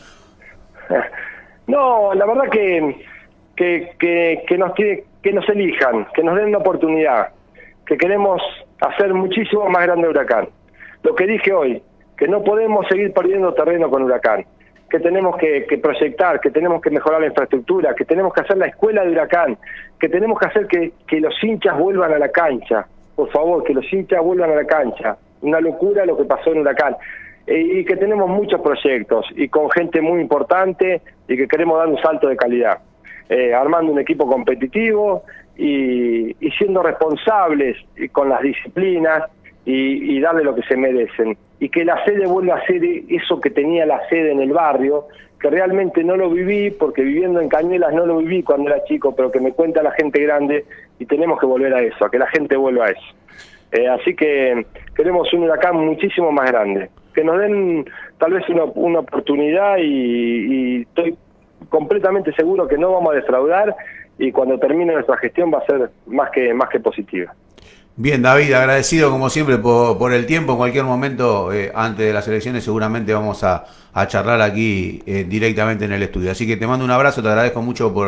No, la verdad que que, que, que nos tiene, que nos elijan, que nos den una oportunidad, que queremos hacer muchísimo más grande Huracán. Lo que dije hoy, que no podemos seguir perdiendo terreno con Huracán, que tenemos que, que proyectar, que tenemos que mejorar la infraestructura, que tenemos que hacer la escuela de Huracán, que tenemos que hacer que, que los hinchas vuelvan a la cancha, por favor, que los hinchas vuelvan a la cancha. Una locura lo que pasó en Huracán. Eh, y que tenemos muchos proyectos y con gente muy importante y que queremos dar un salto de calidad. Eh, armando un equipo competitivo y, y siendo responsables con las disciplinas y, y darle lo que se merecen. Y que la sede vuelva a ser eso que tenía la sede en el barrio, que realmente no lo viví, porque viviendo en Cañuelas no lo viví cuando era chico, pero que me cuenta la gente grande, y tenemos que volver a eso, a que la gente vuelva a eso. Eh, así que queremos un Huracán muchísimo más grande, que nos den tal vez una, una oportunidad, y, y estoy completamente seguro que no vamos a defraudar, y cuando termine nuestra gestión va a ser más que más que positiva. Bien, David, agradecido como siempre por, por el tiempo. En cualquier momento, eh, antes de las elecciones, seguramente vamos a, a charlar aquí eh, directamente en el estudio. Así que te mando un abrazo, te agradezco mucho por,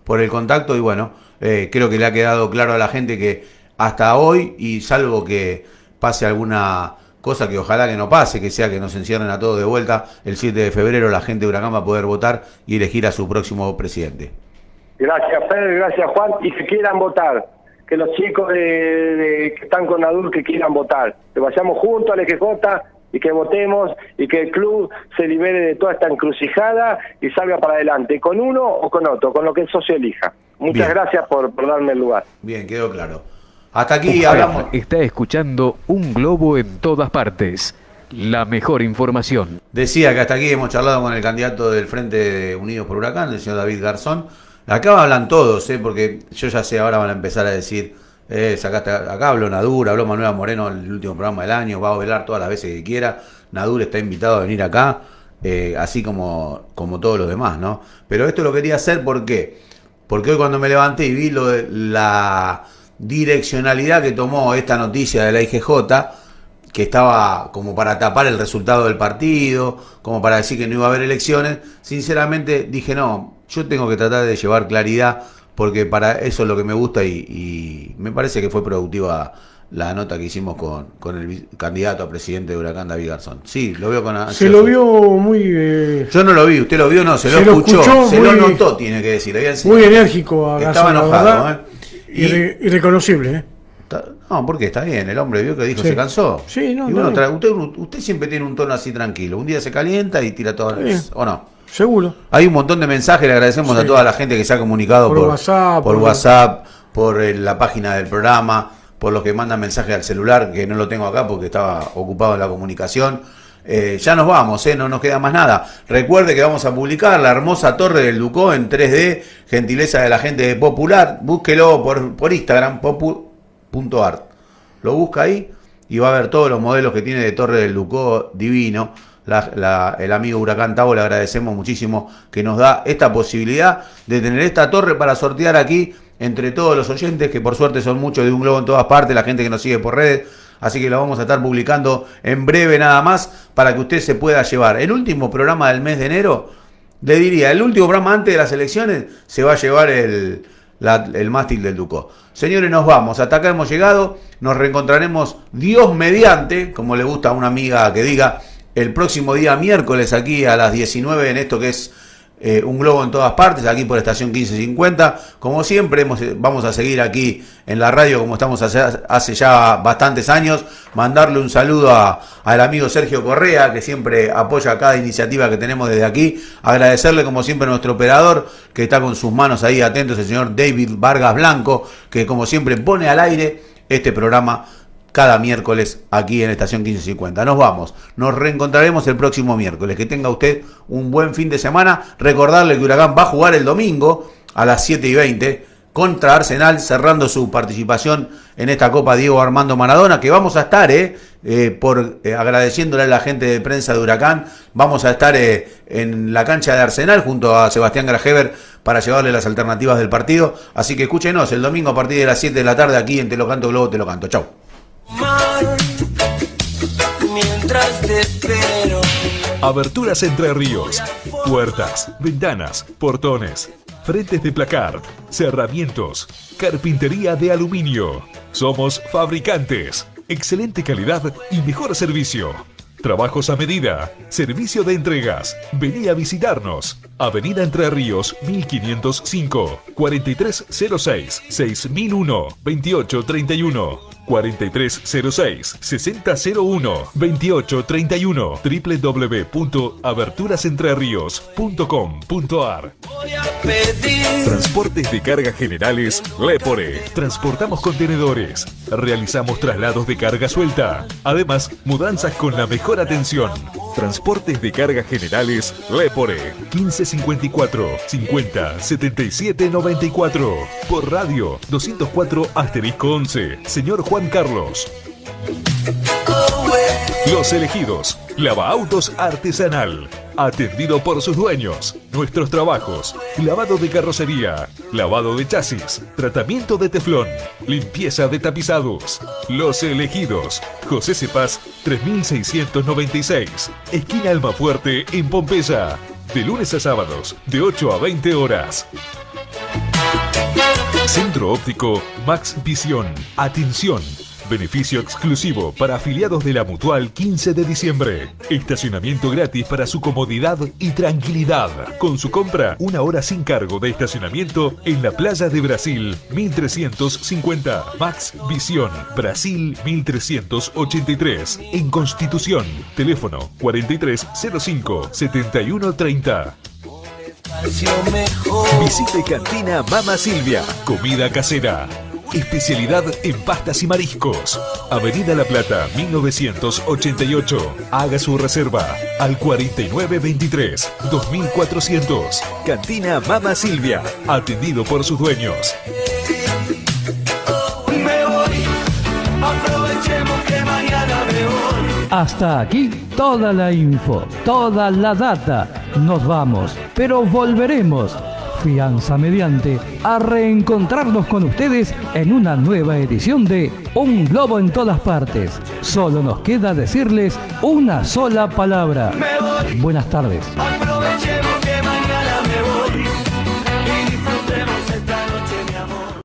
por el contacto y bueno, eh, creo que le ha quedado claro a la gente que hasta hoy, y salvo que pase alguna cosa que ojalá que no pase, que sea que nos encierren a todos de vuelta, el siete de febrero la gente de Huracán va a poder votar y elegir a su próximo presidente. Gracias, Pedro, gracias, Juan. Y que quieran votar, que los chicos de, de, que están con Nadur que quieran votar, que vayamos juntos al E G J y que votemos y que el club se libere de toda esta encrucijada y salga para adelante, con uno o con otro, con lo que el socio elija. Muchas Bien. gracias por, por darme el lugar. Bien, quedó claro. Hasta aquí Usted hablamos. está escuchando Un Globo en Todas Partes. La mejor información. Decía que hasta aquí hemos charlado con el candidato del Frente Unidos por Huracán, el señor David Garzón. Acá hablan todos, ¿eh? Porque yo ya sé, ahora van a empezar a decir, eh, sacaste, acá habló Nadur, habló Manuela Moreno en el último programa del año, va a velar todas las veces que quiera. Nadur está invitado a venir acá, eh, así como, como todos los demás, ¿no? Pero esto lo quería hacer, ¿por qué? Porque hoy cuando me levanté y vi lo de la direccionalidad que tomó esta noticia de la I G J, que estaba como para tapar el resultado del partido, como para decir que no iba a haber elecciones, sinceramente dije no, yo tengo que tratar de llevar claridad, porque para eso es lo que me gusta y, y me parece que fue productiva la nota que hicimos con, con el candidato a presidente de Huracán, David Garzón. Sí, lo veo con... Se lo vio muy... Eh, yo no lo vi, usted lo vio, no, se, se lo escuchó, lo escuchó se muy, lo notó, tiene que decir. Muy enérgico a Garzón, estaba enojado, ¿eh? Irre, irreconocible, ¿eh? No, porque está bien, el hombre vio que dijo, sí. Se cansó. Sí, no, y bueno, tra- usted, usted siempre tiene un tono así tranquilo. Un día se calienta y tira todas las... ¿O no? Seguro. Hay un montón de mensajes, le agradecemos sí. a toda la gente que se ha comunicado por, por WhatsApp, por, por, WhatsApp, por eh, la página del programa, por los que mandan mensajes al celular, que no lo tengo acá porque estaba ocupado en la comunicación. Eh, ya nos vamos, eh, no nos queda más nada. Recuerde que vamos a publicar la hermosa Torre del Ducó en tres D, gentileza de la gente de Popular. Búsquelo por, por Instagram, popu punto art. Lo busca ahí y va a ver todos los modelos que tiene de Torre del Ducó, divino. La, la, el amigo Huracán Tavo le agradecemos muchísimo que nos da esta posibilidad de tener esta torre para sortear aquí entre todos los oyentes, que por suerte son muchos, de Un Globo en Todas Partes, la gente que nos sigue por redes. Así que lo vamos a estar publicando en breve nada más para que usted se pueda llevar. El último programa del mes de enero, le diría, el último programa antes de las elecciones, se va a llevar el, la, el mástil del Ducó. Señores, nos vamos. Hasta acá hemos llegado. Nos reencontraremos Dios mediante, como le gusta a una amiga que diga, el próximo día miércoles aquí a las diecinueve en esto que es eh, Un Globo en Todas Partes, aquí por Estación quince cincuenta. Como siempre, hemos, vamos a seguir aquí en la radio como estamos hace, hace ya bastantes años. Mandarle un saludo a, al amigo Sergio Correa, que siempre apoya cada iniciativa que tenemos desde aquí. Agradecerle como siempre a nuestro operador, que está con sus manos ahí atentos, el señor David Vargas Blanco, que como siempre pone al aire este programa cada miércoles aquí en Estación quince cincuenta. Nos vamos. Nos reencontraremos el próximo miércoles. Que tenga usted un buen fin de semana. Recordarle que Huracán va a jugar el domingo a las siete y veinte contra Arsenal, cerrando su participación en esta Copa Diego Armando Maradona, que vamos a estar, eh, eh, por eh, agradeciéndole a la gente de prensa de Huracán, vamos a estar eh, en la cancha de Arsenal junto a Sebastián Grajever para llevarle las alternativas del partido. Así que escúchenos el domingo a partir de las siete de la tarde aquí en Te lo canto Globo, Te lo canto. Chau. Mientras te espero. Aberturas Entre Ríos. Puertas, ventanas, portones, frentes de placard, cerramientos, carpintería de aluminio. Somos fabricantes. Excelente calidad y mejor servicio. Trabajos a medida. Servicio de entregas. Vení a visitarnos. Avenida Entre Ríos, mil quinientos cinco. cuarenta y tres cero seis, seis mil uno, veintiocho treinta y uno. cuarenta y tres cero seis, sesenta cero uno, veintiocho treinta y uno. doble u doble u doble u punto aberturas entre ríos punto com punto ar. Transportes de carga generales Lepore. Transportamos contenedores. Realizamos traslados de carga suelta. Además, mudanzas con la mejor atención. Transportes de carga generales Lepore. quince cincuenta y cuatro, cincuenta, setenta y siete noventa y cuatro. Por radio doscientos cuatro asterisco once. Señor Juan Carlos. Los Elegidos. Lavaautos artesanal. Atendido por sus dueños. Nuestros trabajos: lavado de carrocería, lavado de chasis, tratamiento de teflón, limpieza de tapizados. Los Elegidos. José Cepaz, tres mil seiscientos noventa y seis. Esquina Almafuerte en Pompeya. De lunes a sábados, de ocho a veinte horas. Centro óptico Max Visión. Atención. Beneficio exclusivo para afiliados de la Mutual quince de diciembre. Estacionamiento gratis para su comodidad y tranquilidad. Con su compra, una hora sin cargo de estacionamiento en la Playa de Brasil mil trescientos cincuenta. Max Visión, Brasil mil trescientos ochenta y tres. En Constitución. Teléfono cuarenta y tres cero cinco setenta y uno treinta. Visite Cantina Mama Silvia. Comida casera. Especialidad en pastas y mariscos. Avenida La Plata, mil novecientos ochenta y ocho. Haga su reserva al cuarenta y nueve veintitrés dos mil cuatrocientos. Cantina Mama Silvia. Atendido por sus dueños. Me voy, aprovechemos que mañana me voy. Hasta aquí toda la info, toda la data. Nos vamos, pero volveremos. Fianza mediante, a reencontrarnos con ustedes en una nueva edición de Un Globo en Todas Partes. Solo nos queda decirles una sola palabra. Buenas tardes.